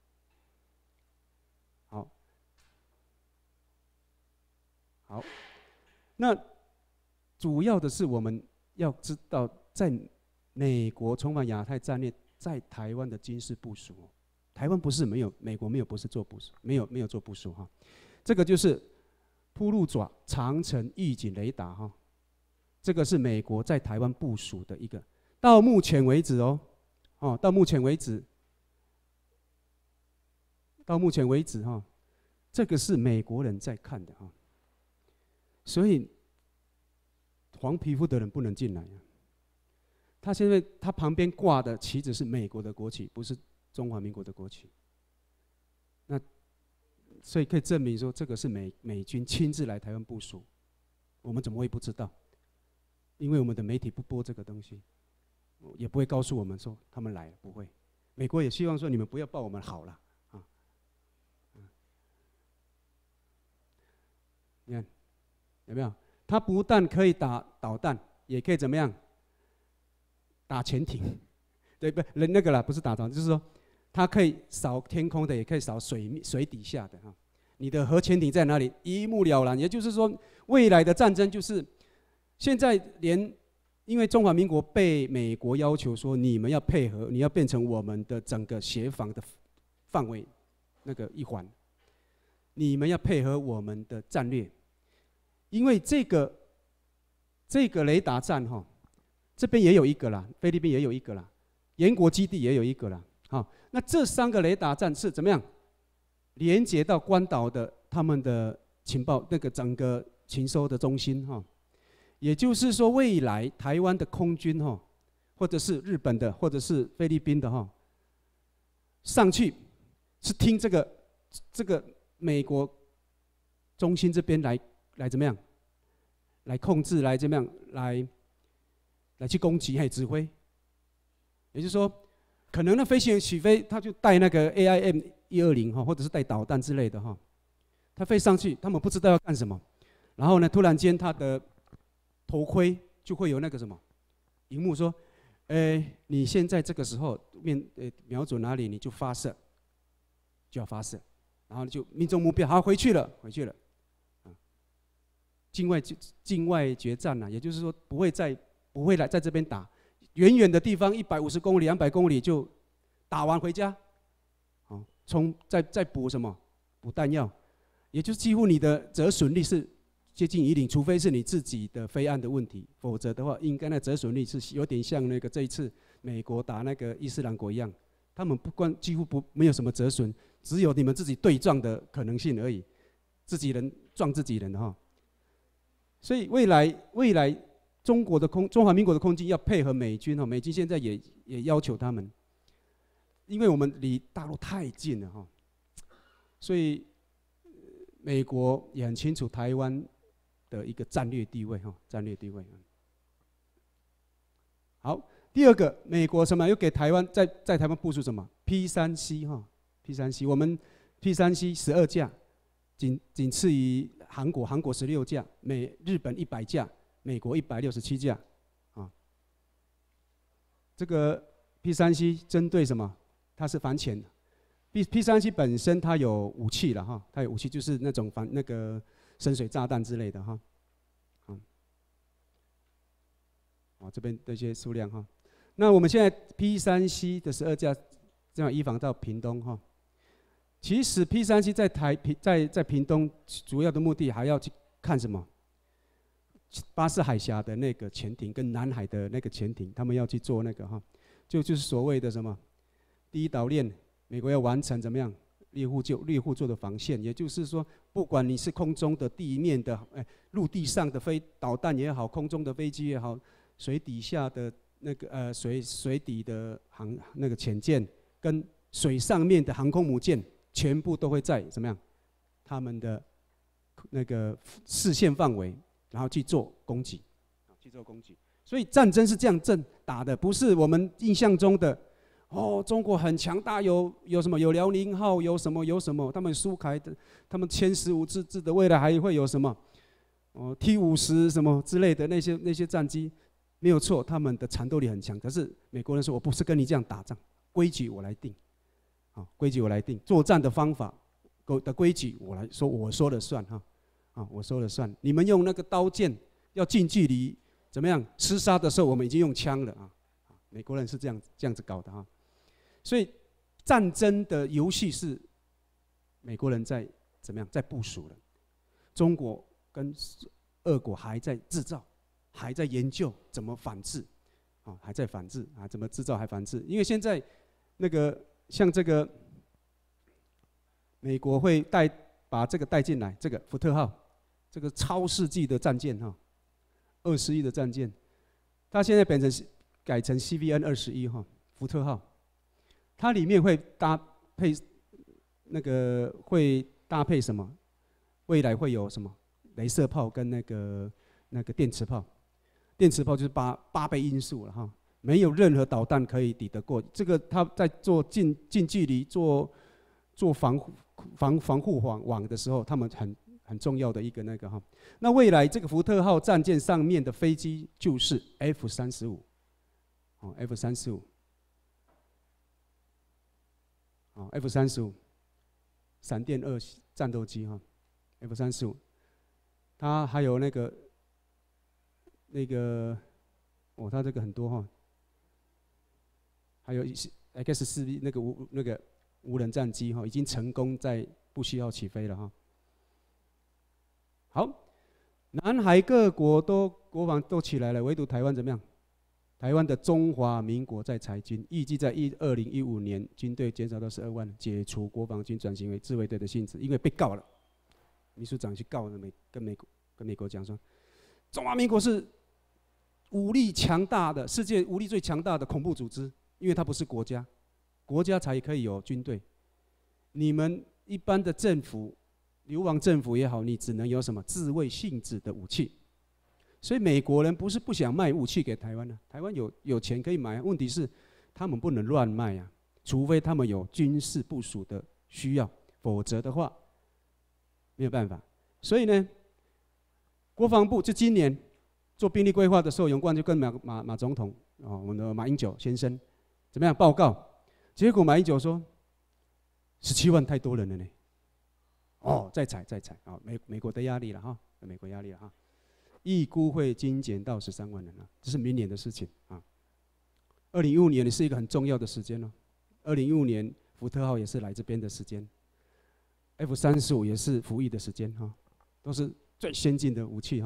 [SPEAKER 2] 好，那主要的是我们要知道，在美国重返亚太战略在台湾的军事部署。台湾不是没有，美国没有不是做部署，没有做部署哈。这个就是铺路爪长程预警雷达哈，这个是美国在台湾部署的一个。到目前为止到目前为止哈，这个是美国人在看的哈。所以黄皮肤的人不能进来啊。他现在他旁边挂的旗子是美国的国旗，不是中华民国的国旗。那所以可以证明说，这个是美军亲自来台湾部署，我们怎么会不知道？因为我们的媒体不播这个东西，也不会告诉我们说他们来了，不会。美国也希望说你们不要报我们好了啊。你看有没有？他不但可以打导弹，也可以怎么样？打潜艇，对不？那个啦，不是打导弹，就是说，它可以扫天空的，也可以扫水底下的哈。你的核潜艇在哪里？一目了然。也就是说，未来的战争就是现在因为中华民国被美国要求说，你们要配合，你要变成我们的整个协防的范围那个一环，你们要配合我们的战略，因为这个雷达站哈。这边也有一个啦，菲律宾也有一个啦，延国基地也有一个啦。好，那这3个雷达站是怎么样连接到关岛的他们的情报那个整个情收的中心哈？也就是说，未来台湾的空军哈，或者是日本的，或者是菲律宾的哈，上去是听这个美国中心这边来怎么样来控制，来怎么样来去攻击还指挥，也就是说，可能那飞行员起飞，他就带那个 AIM-120哈，或者是带导弹之类的哈，他飞上去，他们不知道要干什么，然后呢，突然间他的头盔就会有那个什么荧幕说，你现在这个时候瞄准哪里，你就发射，就要发射，然后就命中目标，好，回去了，境外决战啊，也就是说不会来在这边打，远远的地方150公里、200公里就打完回家，好，再补什么？补弹药，也就是几乎你的折损率是接近1:0，除非是你自己的飞安的问题，否则的话，应该那折损率是有点像那个这一次美国打那个伊斯兰国一样，他们几乎没有什么折损，只有你们自己对撞的可能性而已，自己人撞自己人的哈。所以未来中华民国的空军要配合美军哈，美军现在也要求他们，因为我们离大陆太近了哈，所以美国也很清楚台湾的一个战略地位哈，战略地位。好，第二个，美国什么又给台湾在台湾部署什么 P3C 哈 ，P3C 我们 P3C 12架，仅次于韩国16架，日本100架。美国167架，啊，这个 P3C 针对什么？它是反潜的。P3C 本身它有武器了哈，它有武器就是那种那个深水炸弹之类的哈，这边的一些数量哈。那我们现在 P3C 的12架这样移防到屏东哈。其实 P3C 在屏东主要的目的还要去看什么？巴士海峡的那个潜艇跟南海的那个潜艇，他们要去做那个哈，就是所谓的什么第一岛链，美国要完成怎么样猎户座的防线，也就是说，不管你是空中的、地面的、陆地上的导弹也好，空中的飞机也好，水底下的那个水底的那个潜舰跟水上面的航空母舰，全部都会在怎么样他们的那个视线范围。然后去做攻击，所以战争是这样打的，不是我们印象中的中国很强大，有什么有辽宁号，有什么，他们苏凯的，他们歼15自制的，未来还会有什么T50什么之类的那些战机，没有错，他们的战斗力很强。可是美国人说，我不是跟你这样打仗，规矩我来定，规矩我来定，作战的方法的规矩我说了算哈。我说了算。你们用那个刀剑要近距离怎么样厮杀的时候，我们已经用枪了啊。美国人是这样子搞的哈。 所以战争的游戏是美国人在怎么样在部署了，中国跟俄国还在制造，还在研究怎么反制，还在反制啊，怎么制造还反制？因为现在那个像这个美国会把这个带进来，这个福特号，这个超世纪的战舰20亿的战舰，它现在改成 CVN-21福特号，它里面会搭配什么？未来会有什么？雷射炮跟那个电磁炮，电磁炮就是8倍音速了没有任何导弹可以抵得过。这个它在做近距离做防护网的时候，他们很重要的一个那未来这个福特号战舰上面的飞机就是 F-35， F-35， F-35， 闪电2战斗机F-35， 它还有它这个很多还有X-4B 那个无人战机已经成功在不需要起飞了好，南海各国国防都起来了，唯独台湾怎么样？台湾的中华民国在裁军，预计在2015年军队减少到12万，解除国防军转型为自卫队的性质，因为被告了。秘书长去告跟美国讲说，中华民国是武力强大的世界武力最强大的恐怖组织，因为它不是国家，国家才可以有军队。你们一般的政府，流亡政府也好，你只能有什么自卫性质的武器。所以美国人不是不想卖武器给台湾台湾有钱可以买，问题是他们不能乱卖除非他们有军事部署的需要，否则的话没有办法。所以呢，国防部就今年做兵力规划的时候，永冠就跟马总统我们的马英九先生怎么样报告，结果马英九说17万太多人了呢，再裁美国的压力了美国压力了预估会精简到13万人这是明年的事情2015年是一个很重要的时间2015年福特号也是来这边的时间，F-35也是服役的时间都是最先进的武器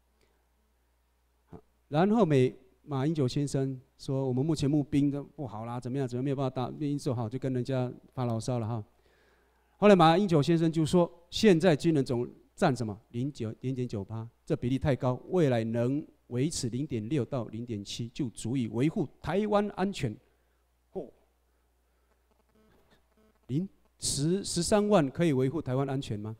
[SPEAKER 2] 然后马英九先生说，我们目前募兵都不好啦，怎么样没有办法打兵做好，就跟人家发牢骚了后来马英九先生就说，现在军人总占什么0.9%，这比例太高，未来能维持0.6到0.7就足以维护台湾安全。13万可以维护台湾安全吗？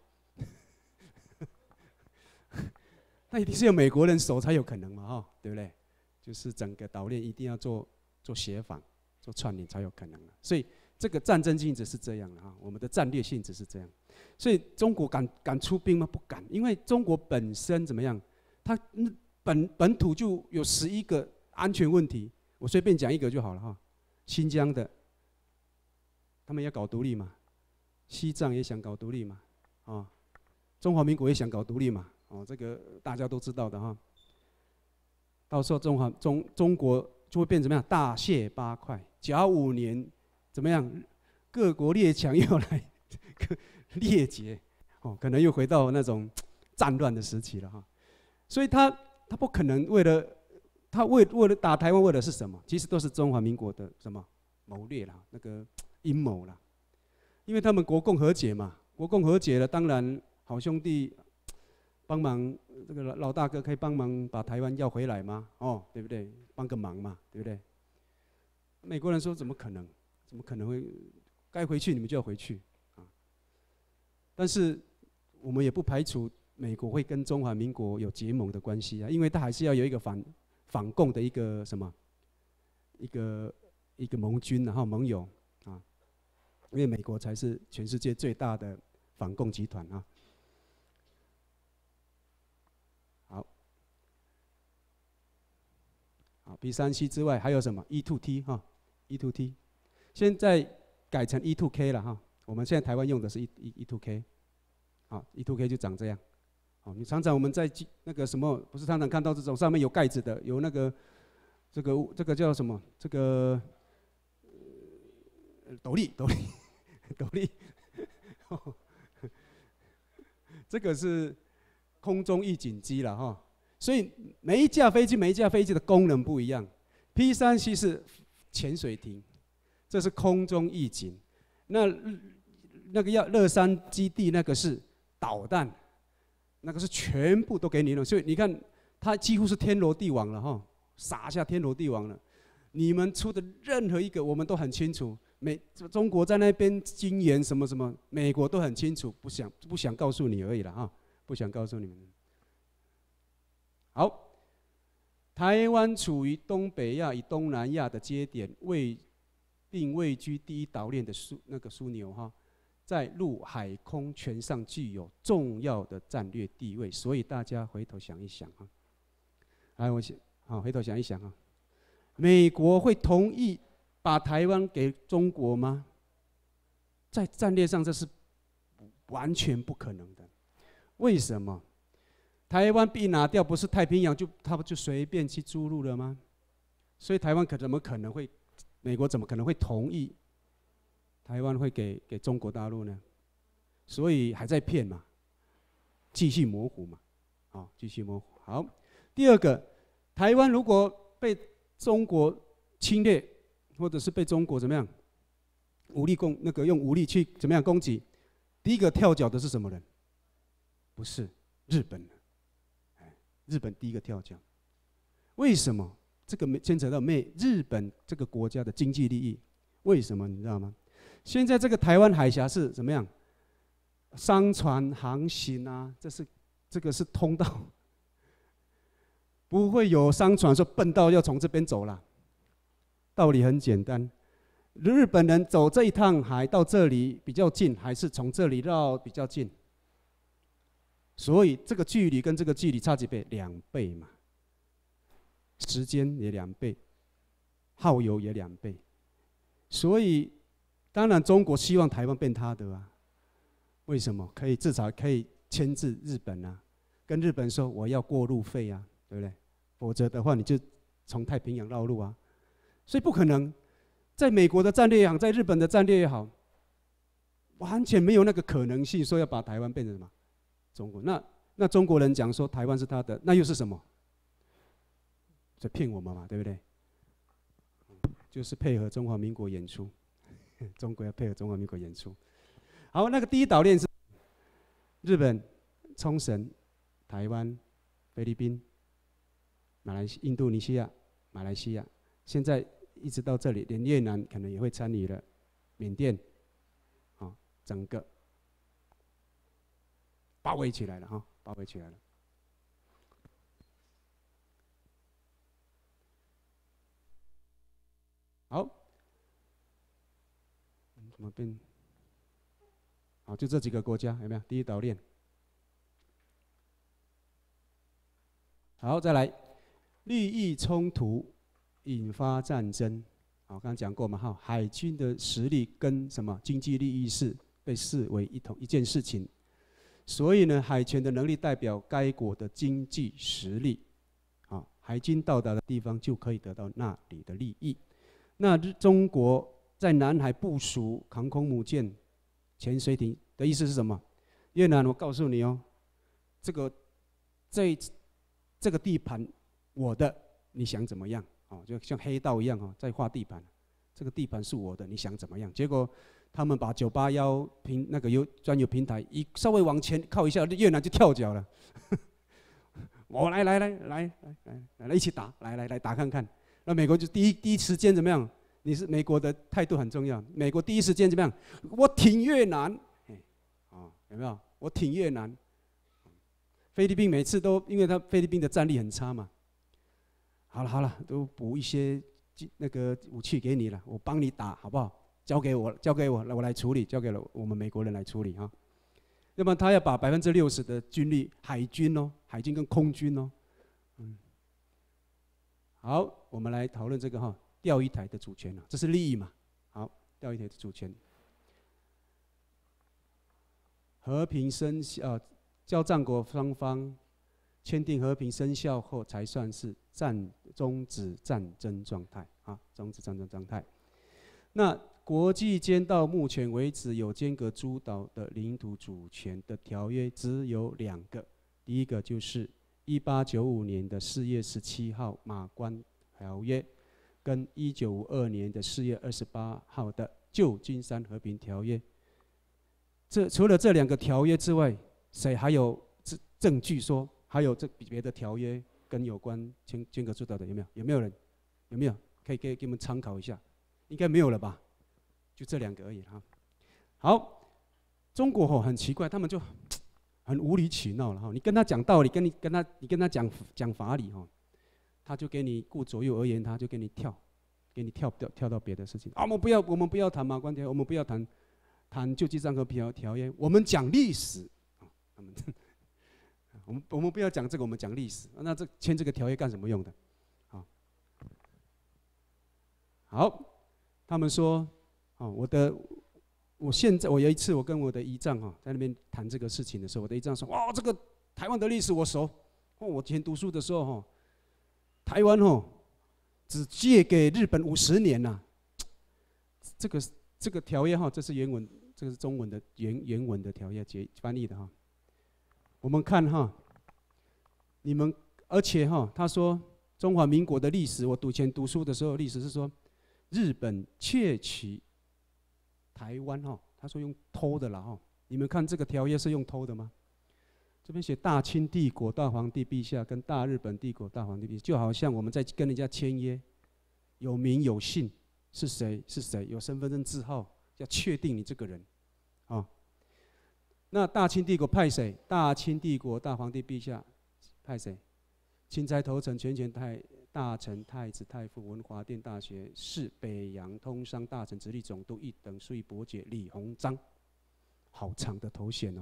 [SPEAKER 2] 那一定是有美国人手才有可能嘛对不对？就是整个岛链一定要做协防、做串联才有可能所以这个战争性质是这样的我们的战略性质是这样。所以中国敢出兵吗？不敢，因为中国本身怎么样？它本土就有11个安全问题，我随便讲一个就好了新疆的，他们要搞独立嘛，西藏也想搞独立嘛，中华民国也想搞独立嘛，这个大家都知道的到时候中国就会变怎么样？大卸八块。95年怎么样？各国列强又来列解，可能又回到那种战乱的时期了所以他不可能为了打台湾，为的是什么？其实都是中华民国的什么谋略啦，那个阴谋啦。因为他们国共和解嘛，国共和解了，当然好兄弟帮忙，这个老大哥可以帮忙把台湾要回来吗？对不对？帮个忙嘛，对不对？美国人说怎么可能？怎么可能会？该回去你们就要回去但是我们也不排除美国会跟中华民国有结盟的关系因为他还是要有一个反共的一个什么一个盟军盟友因为美国才是全世界最大的反共集团好 ，B3C 之外还有什么 E2T E2T 现在改成 E2K 了我们现在台湾用的是 E2K， E2K 就长这样。你常常我们在那个什么，不是常常看到这种上面有盖子的，有那个这个叫什么？这个斗笠，斗笠，这个是空中预警机了哈。所以每一架飞机的功能不一样。P3C 是潜水艇，这是空中预警。那个要乐山基地那个是导弹，那个是全部都给你了。所以你看，它几乎是天罗地网了哈，撒下天罗地网了。你们出的任何一个，我们都很清楚。中国在那边军演什么什么，美国都很清楚，不想告诉你而已了哈，不想告诉你们。好。台湾处于东北亚与东南亚的接点，并位居第一岛链的枢纽哈，在陆海空权上具有重要的战略地位。所以大家回头想一想哈，来回头想一想哈，美国会同意把台湾给中国吗？在战略上这是完全不可能的。为什么？台湾被拿掉，不是太平洋他们就随便去注入了吗？所以台湾美国怎么可能会同意台湾会给中国大陆呢？所以还在骗嘛，继续模糊嘛，继续模糊。好，第二个，台湾如果被中国侵略，或者是被中国怎么样用武力去怎么样攻击，第一个跳脚的是什么人？不是日本人。日本第一个跳脚，为什么？这个牵扯到日本这个国家的经济利益。为什么你知道吗？现在这个台湾海峡是怎么样？商船航行啊，这个是通道，不会有商船说笨到要从这边走了。道理很简单，日本人走这一趟海到这里比较近，还是从这里绕比较近？所以这个距离跟这个距离差几倍？2倍嘛，时间也2倍，耗油也2倍。所以当然中国希望台湾变他的啊，为什么？至少可以牵制日本啊，跟日本说我要过路费啊，对不对？否则的话你就从太平洋绕路啊。所以不可能，在美国的战略也好，在日本的战略也好，完全没有那个可能性说要把台湾变成什么？中国。那中国人讲说台湾是他的，那又是什么？在骗我们嘛，对不对？就是配合中华民国演出，中国要配合中华民国演出。好，那个第一岛链是日本、冲绳、台湾、菲律宾、印度尼西亚、马来西亚，现在一直到这里，连越南可能也会参与了，缅甸，整个包围起来了哈，包围起来了。好，怎么变？好，就这几个国家有没有？第一岛链。好，再来，利益冲突引发战争。好，刚刚讲过嘛哈，海军的实力跟什么经济利益是被视为一件事情。所以呢，海权的能力代表该国的经济实力，海军到达的地方就可以得到那里的利益。那中国在南海部署航空母舰、潜水艇的意思是什么？越南，我告诉你哦，这个地盘我的，你想怎么样？就像黑道一样在画地盘，这个地盘是我的，你想怎么样？结果他们把981那个专有平台稍微往前靠一下，越南就跳脚了。我来一起打，来打看看。那美国就第一时间怎么样？美国的态度很重要。美国第一时间怎么样？我挺越南，有没有？我挺越南。菲律宾每次都因为菲律宾的战力很差嘛。好了，都补一些那个武器给你了，我帮你打好不好？交给我，我来处理，交给了我们美国人来处理哈。那么他要把60%的军力，海军跟空军好，我们来讨论这个钓鱼台的主权这是利益嘛？好，钓鱼台的主权，和平生效，交战国双方签订和平生效后，才算是终止战争状态终止战争状态。那国际间到目前为止有间隔诸岛的领土主权的条约只有2个，第一个就是1895年的4月17号马关条约，跟1952年的4月28号的旧金山和平条约。除了这2个条约之外，谁还有证据说还有别的条约跟有关间隔诸岛的？有没有？有没有人？有没有？可以给你们参考一下？应该没有了吧？就这2个而已哈。好，中国很奇怪，他们就很无理取闹了哈。你跟他讲道理，你跟他讲法理哈，他就给你顾左右而言他，就给你跳到别的事情啊。我们不要谈马关条约，我们不要谈旧金山和平条约，我们讲历史啊。我们不要讲这个，我们讲历史。那签这个条约干什么用的？好，他们说，我有一次我跟我的姨丈在那边谈这个事情的时候，我的姨丈说，哇，这个台湾的历史我熟。我以前读书的时候台湾只借给日本50年呐。这个条约这是原文，这个是中文的原文的条约翻译的哈。我们看你们，而且他说中华民国的历史，我以前读书的时候历史是说，日本窃取台湾他说用偷的啦你们看这个条约是用偷的吗？这边写大清帝国大皇帝陛下跟大日本帝国大皇帝陛下，就好像我们在跟人家签约，有名有姓，是谁，有身份证字号，要确定你这个人那大清帝国派谁？大清帝国大皇帝陛下派谁？钦差头臣、全权大臣、太子、太傅、文华殿大学士、北洋通商大臣、直隶总督一等税伯爵李鸿章，好长的头衔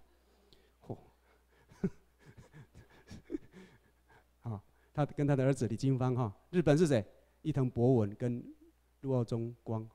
[SPEAKER 2] 他跟他的儿子李经方日本是谁？伊藤博文跟陆奥忠光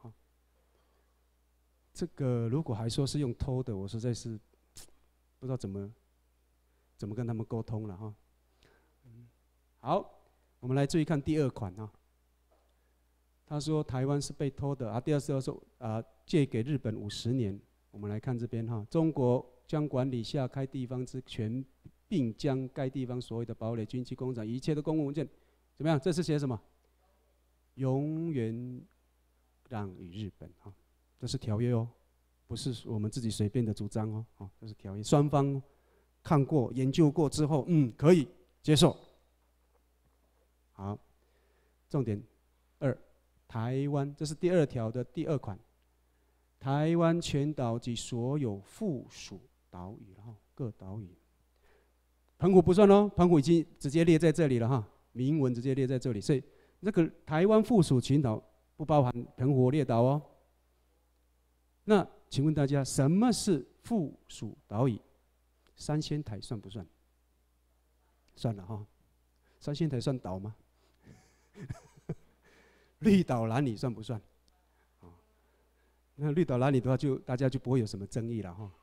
[SPEAKER 2] 这个如果还说是用偷的，我实在是不知道怎么跟他们沟通了好，我们来注意看第2款他说台湾是被偷的第2条说借给日本50年。我们来看这边中国将管理下开地方之权，并将该地方所有的堡垒、军器、工厂、一切的公务文件，怎么样？这是写什么？永远让与日本这是条约不是我们自己随便的主张这是条约，双方看过、研究过之后，可以接受。好，重点2，台湾，这是第2条的第2款，台湾全岛及所有附属岛屿，各岛屿，澎湖不算澎湖已经直接列在这里了明文直接列在这里，所以那个台湾附属群岛不包含澎湖列岛那请问大家，什么是附属岛屿？三仙台算不算？算了三仙台算岛吗？绿岛兰屿算不算？那绿岛兰屿的话，大家就不会有什么争议了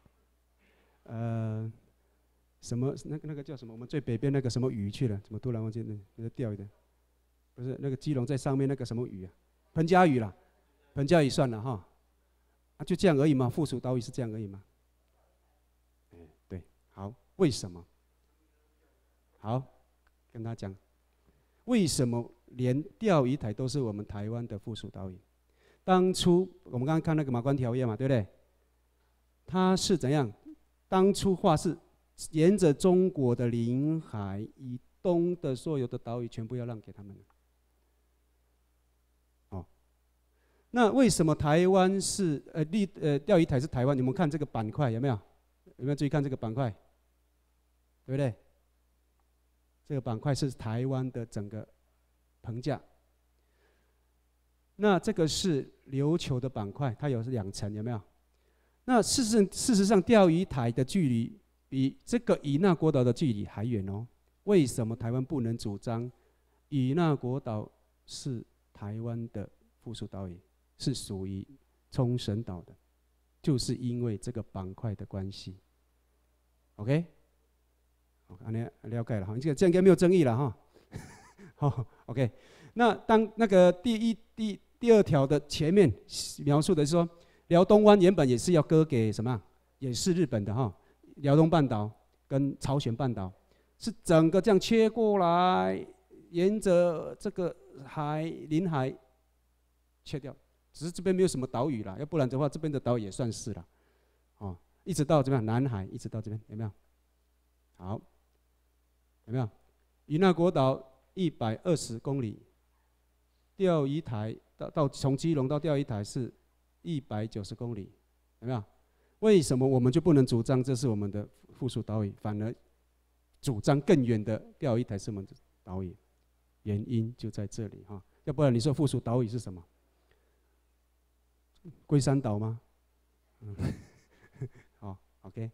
[SPEAKER 2] 什么那个叫什么？我们最北边那个什么屿去了？怎么突然忘记那个钓鱼的？不是那个基隆在上面那个什么屿彭佳屿啦，彭佳屿算了就这样而已嘛，附属岛屿是这样而已嘛。对，好，为什么？好，跟他讲，为什么连钓鱼台都是我们台湾的附属岛屿？当初我们刚刚看那个马关条约嘛，对不对？它是怎样？当初划是沿着中国的领海以东的所有的岛屿全部要让给他们。那为什么台湾是钓鱼台是台湾？你们看这个板块有没有？有没有注意看这个板块？对不对？这个板块是台湾的整个棚架。那这个是琉球的板块，它有2层，有没有？那事实上，钓鱼台的距离比这个与那国岛的距离还远为什么台湾不能主张与那国岛是台湾的附属岛屿？是属于冲绳岛的，就是因为这个板块的关系。OK， 了解了这样应该没有争议了好，OK。那当那个第第2条的前面描述的是说，辽东湾原本也是要割给什么？也是日本的哈，辽东半岛跟朝鲜半岛是整个这样切过来，沿着这个临海切掉，只是这边没有什么岛屿啦，要不然的话，这边的岛也算是了，哦，一直到怎么样？南海，一直到这边，有没有？好，有没有？与那国岛120公里，钓鱼台从基隆到钓鱼台是190公里，有没有？为什么我们就不能主张这是我们的附属岛屿，反而主张更远的钓鱼台是我们的岛屿？原因就在这里哈，要不然你说附属岛屿是什么？龟山岛吗？好 ，OK。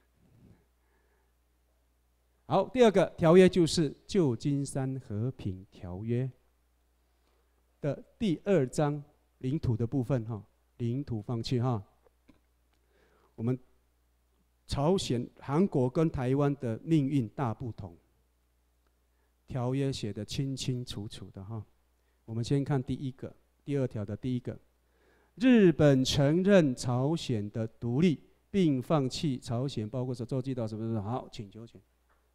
[SPEAKER 2] 好，第2个条约就是旧金山和平条约的第2章领土的部分哈，领土放弃哈。我们朝鲜、韩国跟台湾的命运大不同，条约写得清清楚楚的哈。我们先看第2条的第1个，日本承认朝鲜的独立，并放弃朝鲜包括所洲际岛什么好请求权。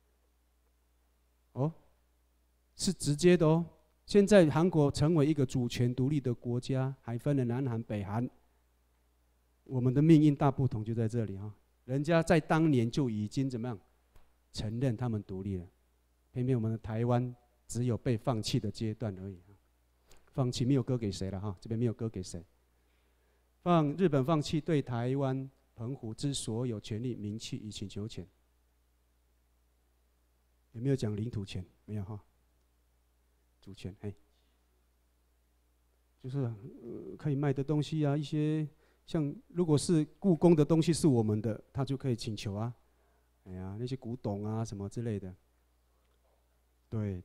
[SPEAKER 2] 哦，是直接的哦。现在韩国成为一个主权独立的国家，还分了南韩、北韩。我们的命运大不同就在这里哈，人家在当年就已经怎么样承认他们独立了，偏偏我们的台湾只有被放弃的阶段而已。放弃没有割给谁了哈，这边没有割给谁。日本放弃对台湾澎湖之所有权利、名气与请求权。有没有讲领土权？没有哈。主权，就是可以卖的东西啊，一些像如果是故宫的东西是我们的，他就可以请求啊。哎呀，那些古董啊什么之类的。对。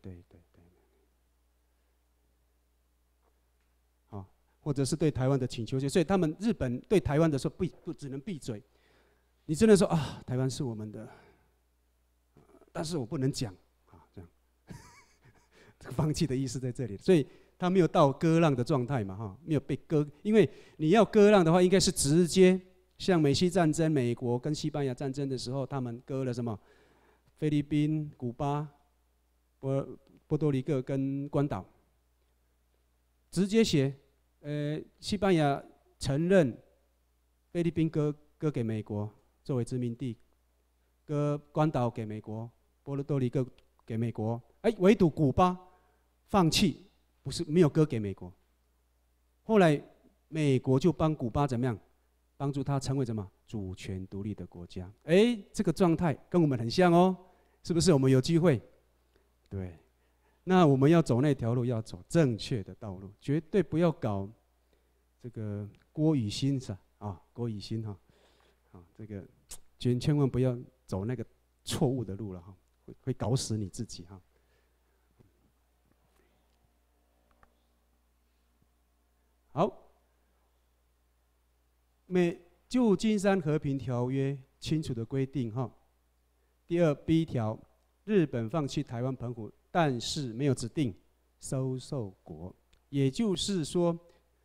[SPEAKER 2] 好，或者是对台湾的请求权，所以他们日本对台湾的时候不只能闭嘴，你真的说啊，台湾是我们的，但是我不能讲啊，这样。这个放弃的意思在这里，所以他没有到割让的状态嘛，哈，没有被割，因为你要割让的话，应该是直接像美西战争、美国跟西班牙战争的时候，他们割了什么？菲律宾、古巴、波多黎各跟关岛，直接写，西班牙承认菲律宾割给美国作为殖民地，割关岛给美国，波多黎各给美国，唯独古巴放弃，不是没有割给美国。后来美国就帮古巴怎么样？帮助他成为什么主权独立的国家？这个状态跟我们很像哦，是不是？我们有机会，对。那我们要走那条路，要走正确的道路，绝对不要搞这个郭雨欣是啊，郭雨欣哈，这个千万不要走那个错误的路了哈，会搞死你自己哈。好，旧金山和平条约清楚的规定哈。第2B 条，日本放弃台湾澎湖，但是没有指定收受国，也就是说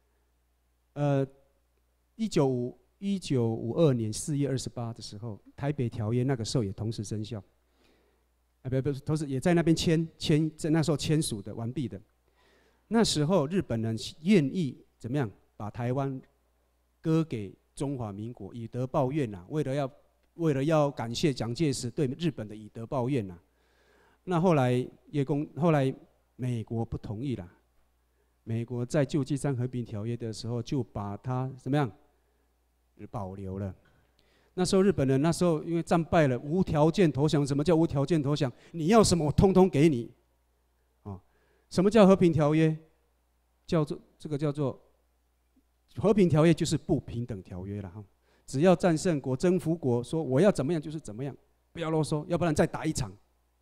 [SPEAKER 2] ，1952年4月28的时候，台北条约那个时候也同时生效，同时也在那边在那时候签署的完毕的。那时候日本人愿意怎么样把台湾割给中华民国，以德报怨呐，为了要感谢蒋介石对日本的以德报怨呐。那后来美国不同意了，美国在旧金山和平条约的时候就把它怎么样保留了。那时候日本人因为战败了，无条件投降。什么叫无条件投降？你要什么我通通给你。什么叫和平条约？叫做和平条约，就是不平等条约了哈。只要战胜国、征服国说我要怎么样就是怎么样，不要啰嗦，要不然再打一场，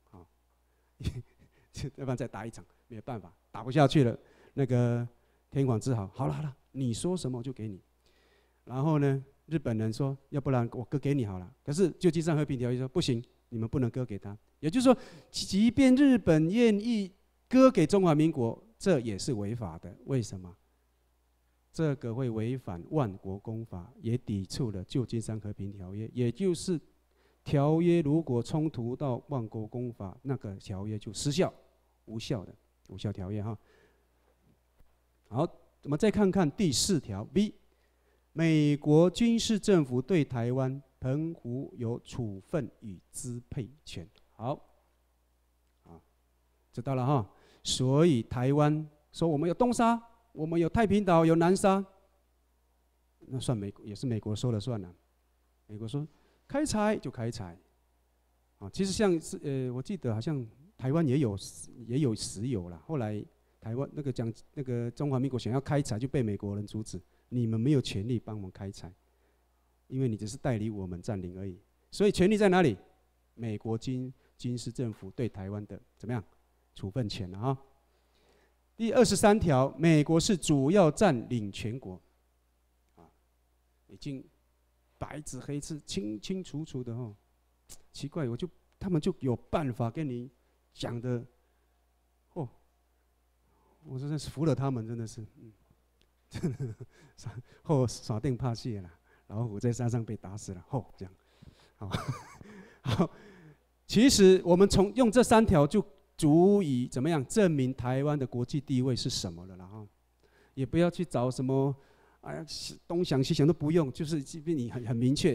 [SPEAKER 2] 要不然再打一场，没有办法，打不下去了，那个天皇只好好了，你说什么我就给你。然后呢，日本人说，要不然我割给你好了。可是旧金山和平条约说不行，你们不能割给他。也就是说，即便日本愿意割给中华民国，这也是违法的。为什么？ 这个会违反万国公法，也抵触了旧金山和平条约。也就是条约如果冲突到万国公法，那个条约就失效、无效的无效条约哈。好，我们再看看第4条 B， 美国军事政府对台湾、澎湖有处分与支配权。好，知道了哈。所以台湾说我们有东沙，我们有太平岛，有南沙，那算美国也是美国说了算了。美国说开采就开采，其实像是我记得好像台湾也有石油啦，后来台湾那个中华民国想要开采就被美国人阻止，你们没有权利帮我们开采，因为你只是代理我们占领而已。所以权利在哪里？美国军事政府对台湾的怎么样处分权了哈。第23条，美国是主要占领权国，已经白纸黑字、清清楚楚的哈。奇怪，他们就有办法跟你讲的，我真的是服了他们，真的是，真的，耍定怕蟹了，老虎在山上被打死了，这样，好，其实我们用这3条就足以怎么样证明台湾的国际地位是什么了啦哈，也不要去找什么，东想西想都不用，就是即便你很明确，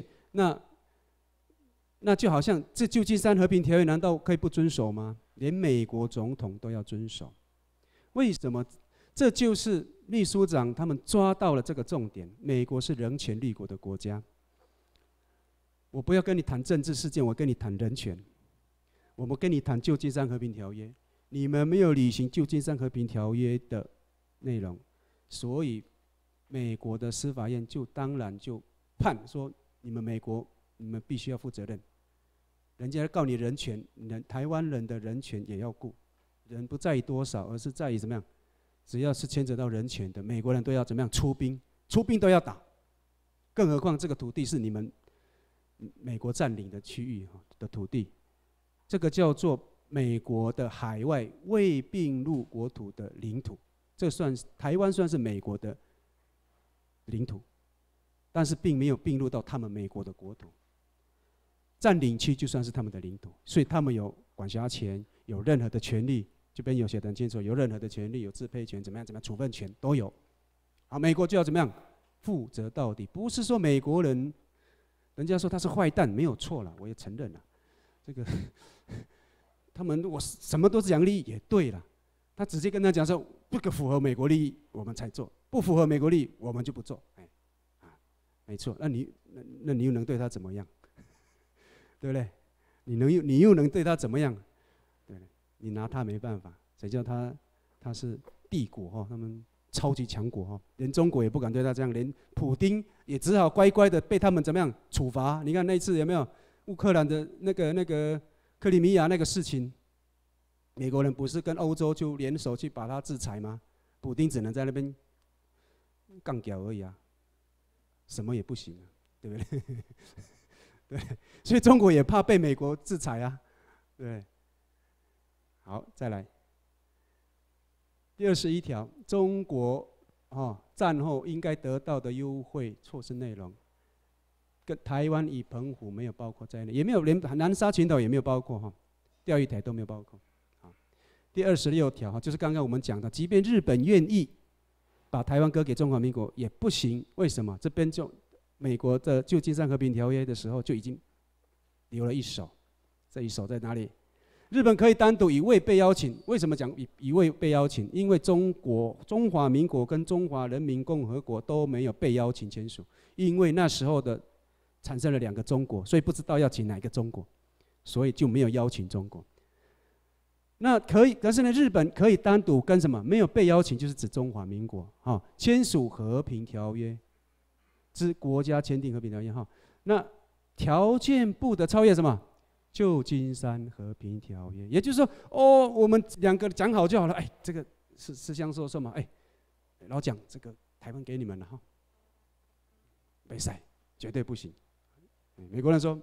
[SPEAKER 2] 那就好像这旧金山和平条约难道可以不遵守吗？连美国总统都要遵守。为什么？这就是秘书长他们抓到了这个重点。美国是人权立国的国家，我不要跟你谈政治事件，我跟你谈人权。我们跟你谈旧金山和平条约，你们没有履行旧金山和平条约的内容，所以美国的司法院当然就判说你们美国你们必须要负责任。人家告你人权，台湾人的人权也要顾。人不在于多少，而是在于怎么样？只要是牵扯到人权的，美国人都要怎么样出兵都要打。更何况这个土地是你们美国占领的区域的土地，这个叫做美国的海外未并入国土的领土，这台湾算是美国的领土，但是并没有并入到他们美国的国土。占领区就算是他们的领土，所以他们有管辖权，有任何的权利。这边有写得很清楚，有任何的权利，有支配权，怎么样处分权都有。好，美国就要怎么样负责到底，不是说美国人家说他是坏蛋没有错了，我也承认了，这个他们如果什么都是讲利益也对了，他直接跟他讲说不符合美国利益我们才做，不符合美国利益我们就不做，没错，那你又能对他怎么样？对不对？你又能对他怎么样？对，你拿他没办法，谁叫他是帝国哈，他们超级强国哈，连中国也不敢对他这样，连普丁也只好乖乖的被他们怎么样处罚？你看那次有没有乌克兰的那个克里米亚那个事情？美国人不是跟欧洲就联手去把他制裁吗？普丁只能在那边杠屌而已啊，什么也不行啊，对不对？对，所以中国也怕被美国制裁啊，对。好，再来第21条，中国战后应该得到的优惠措施内容，跟台湾与澎湖没有包括在内，也没有连南沙群岛也没有包括钓鱼台都没有包括。第26条就是刚刚我们讲的，即便日本愿意把台湾割给中华民国也不行，为什么？这边就美国的旧金山和平条约的时候就已经留了一手，这一手在哪里？日本可以单独以未被邀请，为什么讲以未被邀请？因为中华民国跟中华人民共和国都没有被邀请签署，因为那时候的产生了2个中国，所以不知道要请哪个中国，所以就没有邀请中国。那可以，但是呢，日本可以单独跟什么？没有被邀请，就是指中华民国签署和平条约，之国家签订和平条约那条件不得超越什么？旧金山和平条约，也就是说，我们2个讲好就好了。这个是私相授受嘛？老蒋，这个台湾给你们了没赛，绝对不行。美国人说，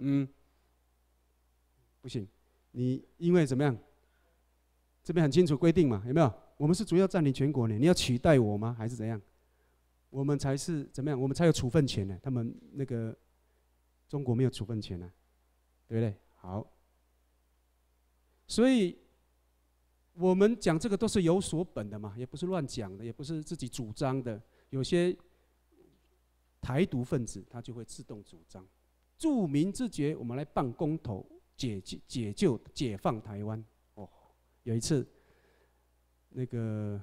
[SPEAKER 2] 不行，你因为怎么样？这边很清楚规定嘛，有没有？我们是主要占领全国呢，你要取代我吗？还是怎样？ 我们才是怎么样？我们才有处分权呢。他们那个中国没有处分权呢，对不对？好，所以我们讲这个都是有所本的嘛，也不是乱讲的，也不是自己主张的。有些台独分子他就会自动主张，著民自觉，我们来办公投解放台湾。哦，有一次那个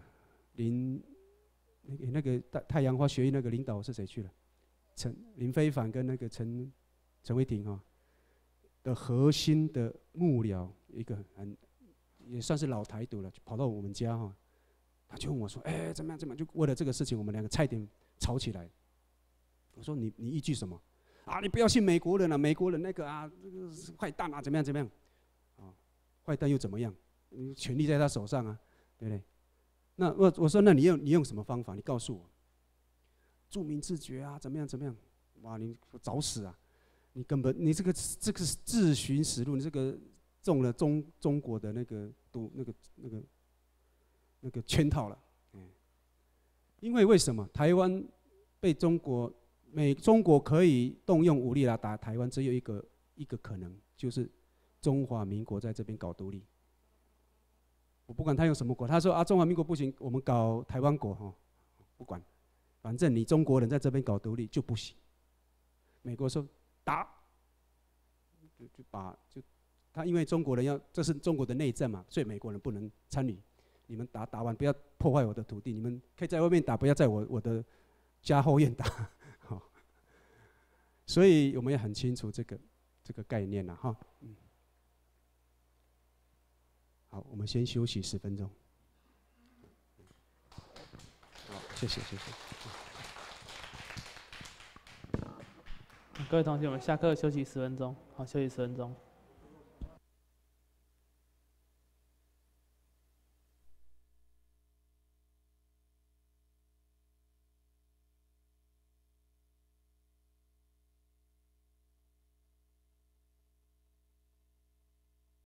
[SPEAKER 2] 那个太阳花学运那个领导是谁去了？林飞帆跟那个陈伟霆哈的核心的幕僚，一个也算是老台独了，就跑到我们家哈，他就问我说：“哎，怎么样？就为了这个事情，我们两个差点吵起来。”我说：“你依据什么？啊，你不要信美国人啊，美国人那个啊，这个是坏蛋啊，怎么样？啊，坏蛋又怎么样？权力在他手上啊，对不对？”那我说，那你用什么方法？你告诉我。著民自觉啊，怎么样？哇，你找死啊！你根本你这个自寻死路，你这个中了中国的那个圈套了。因为什么？台湾被中国可以动用武力来打台湾，只有一个可能，就是中华民国在这边搞独立。我不管他用什么国，他说啊，中华民国不行，我们搞台湾国哈，不管，反正你中国人在这边搞独立就不行。美国说打，就他因为中国人这是中国的内政嘛，所以美国人不能参与。你们打完不要破坏我的土地，你们可以在外面打，不要在我的家后院打。好，所以我们也很清楚这个概念了哈。好，我们先休息10分钟。好，谢谢。
[SPEAKER 1] 各位同学们，下课休息10分钟。好，休息10分钟。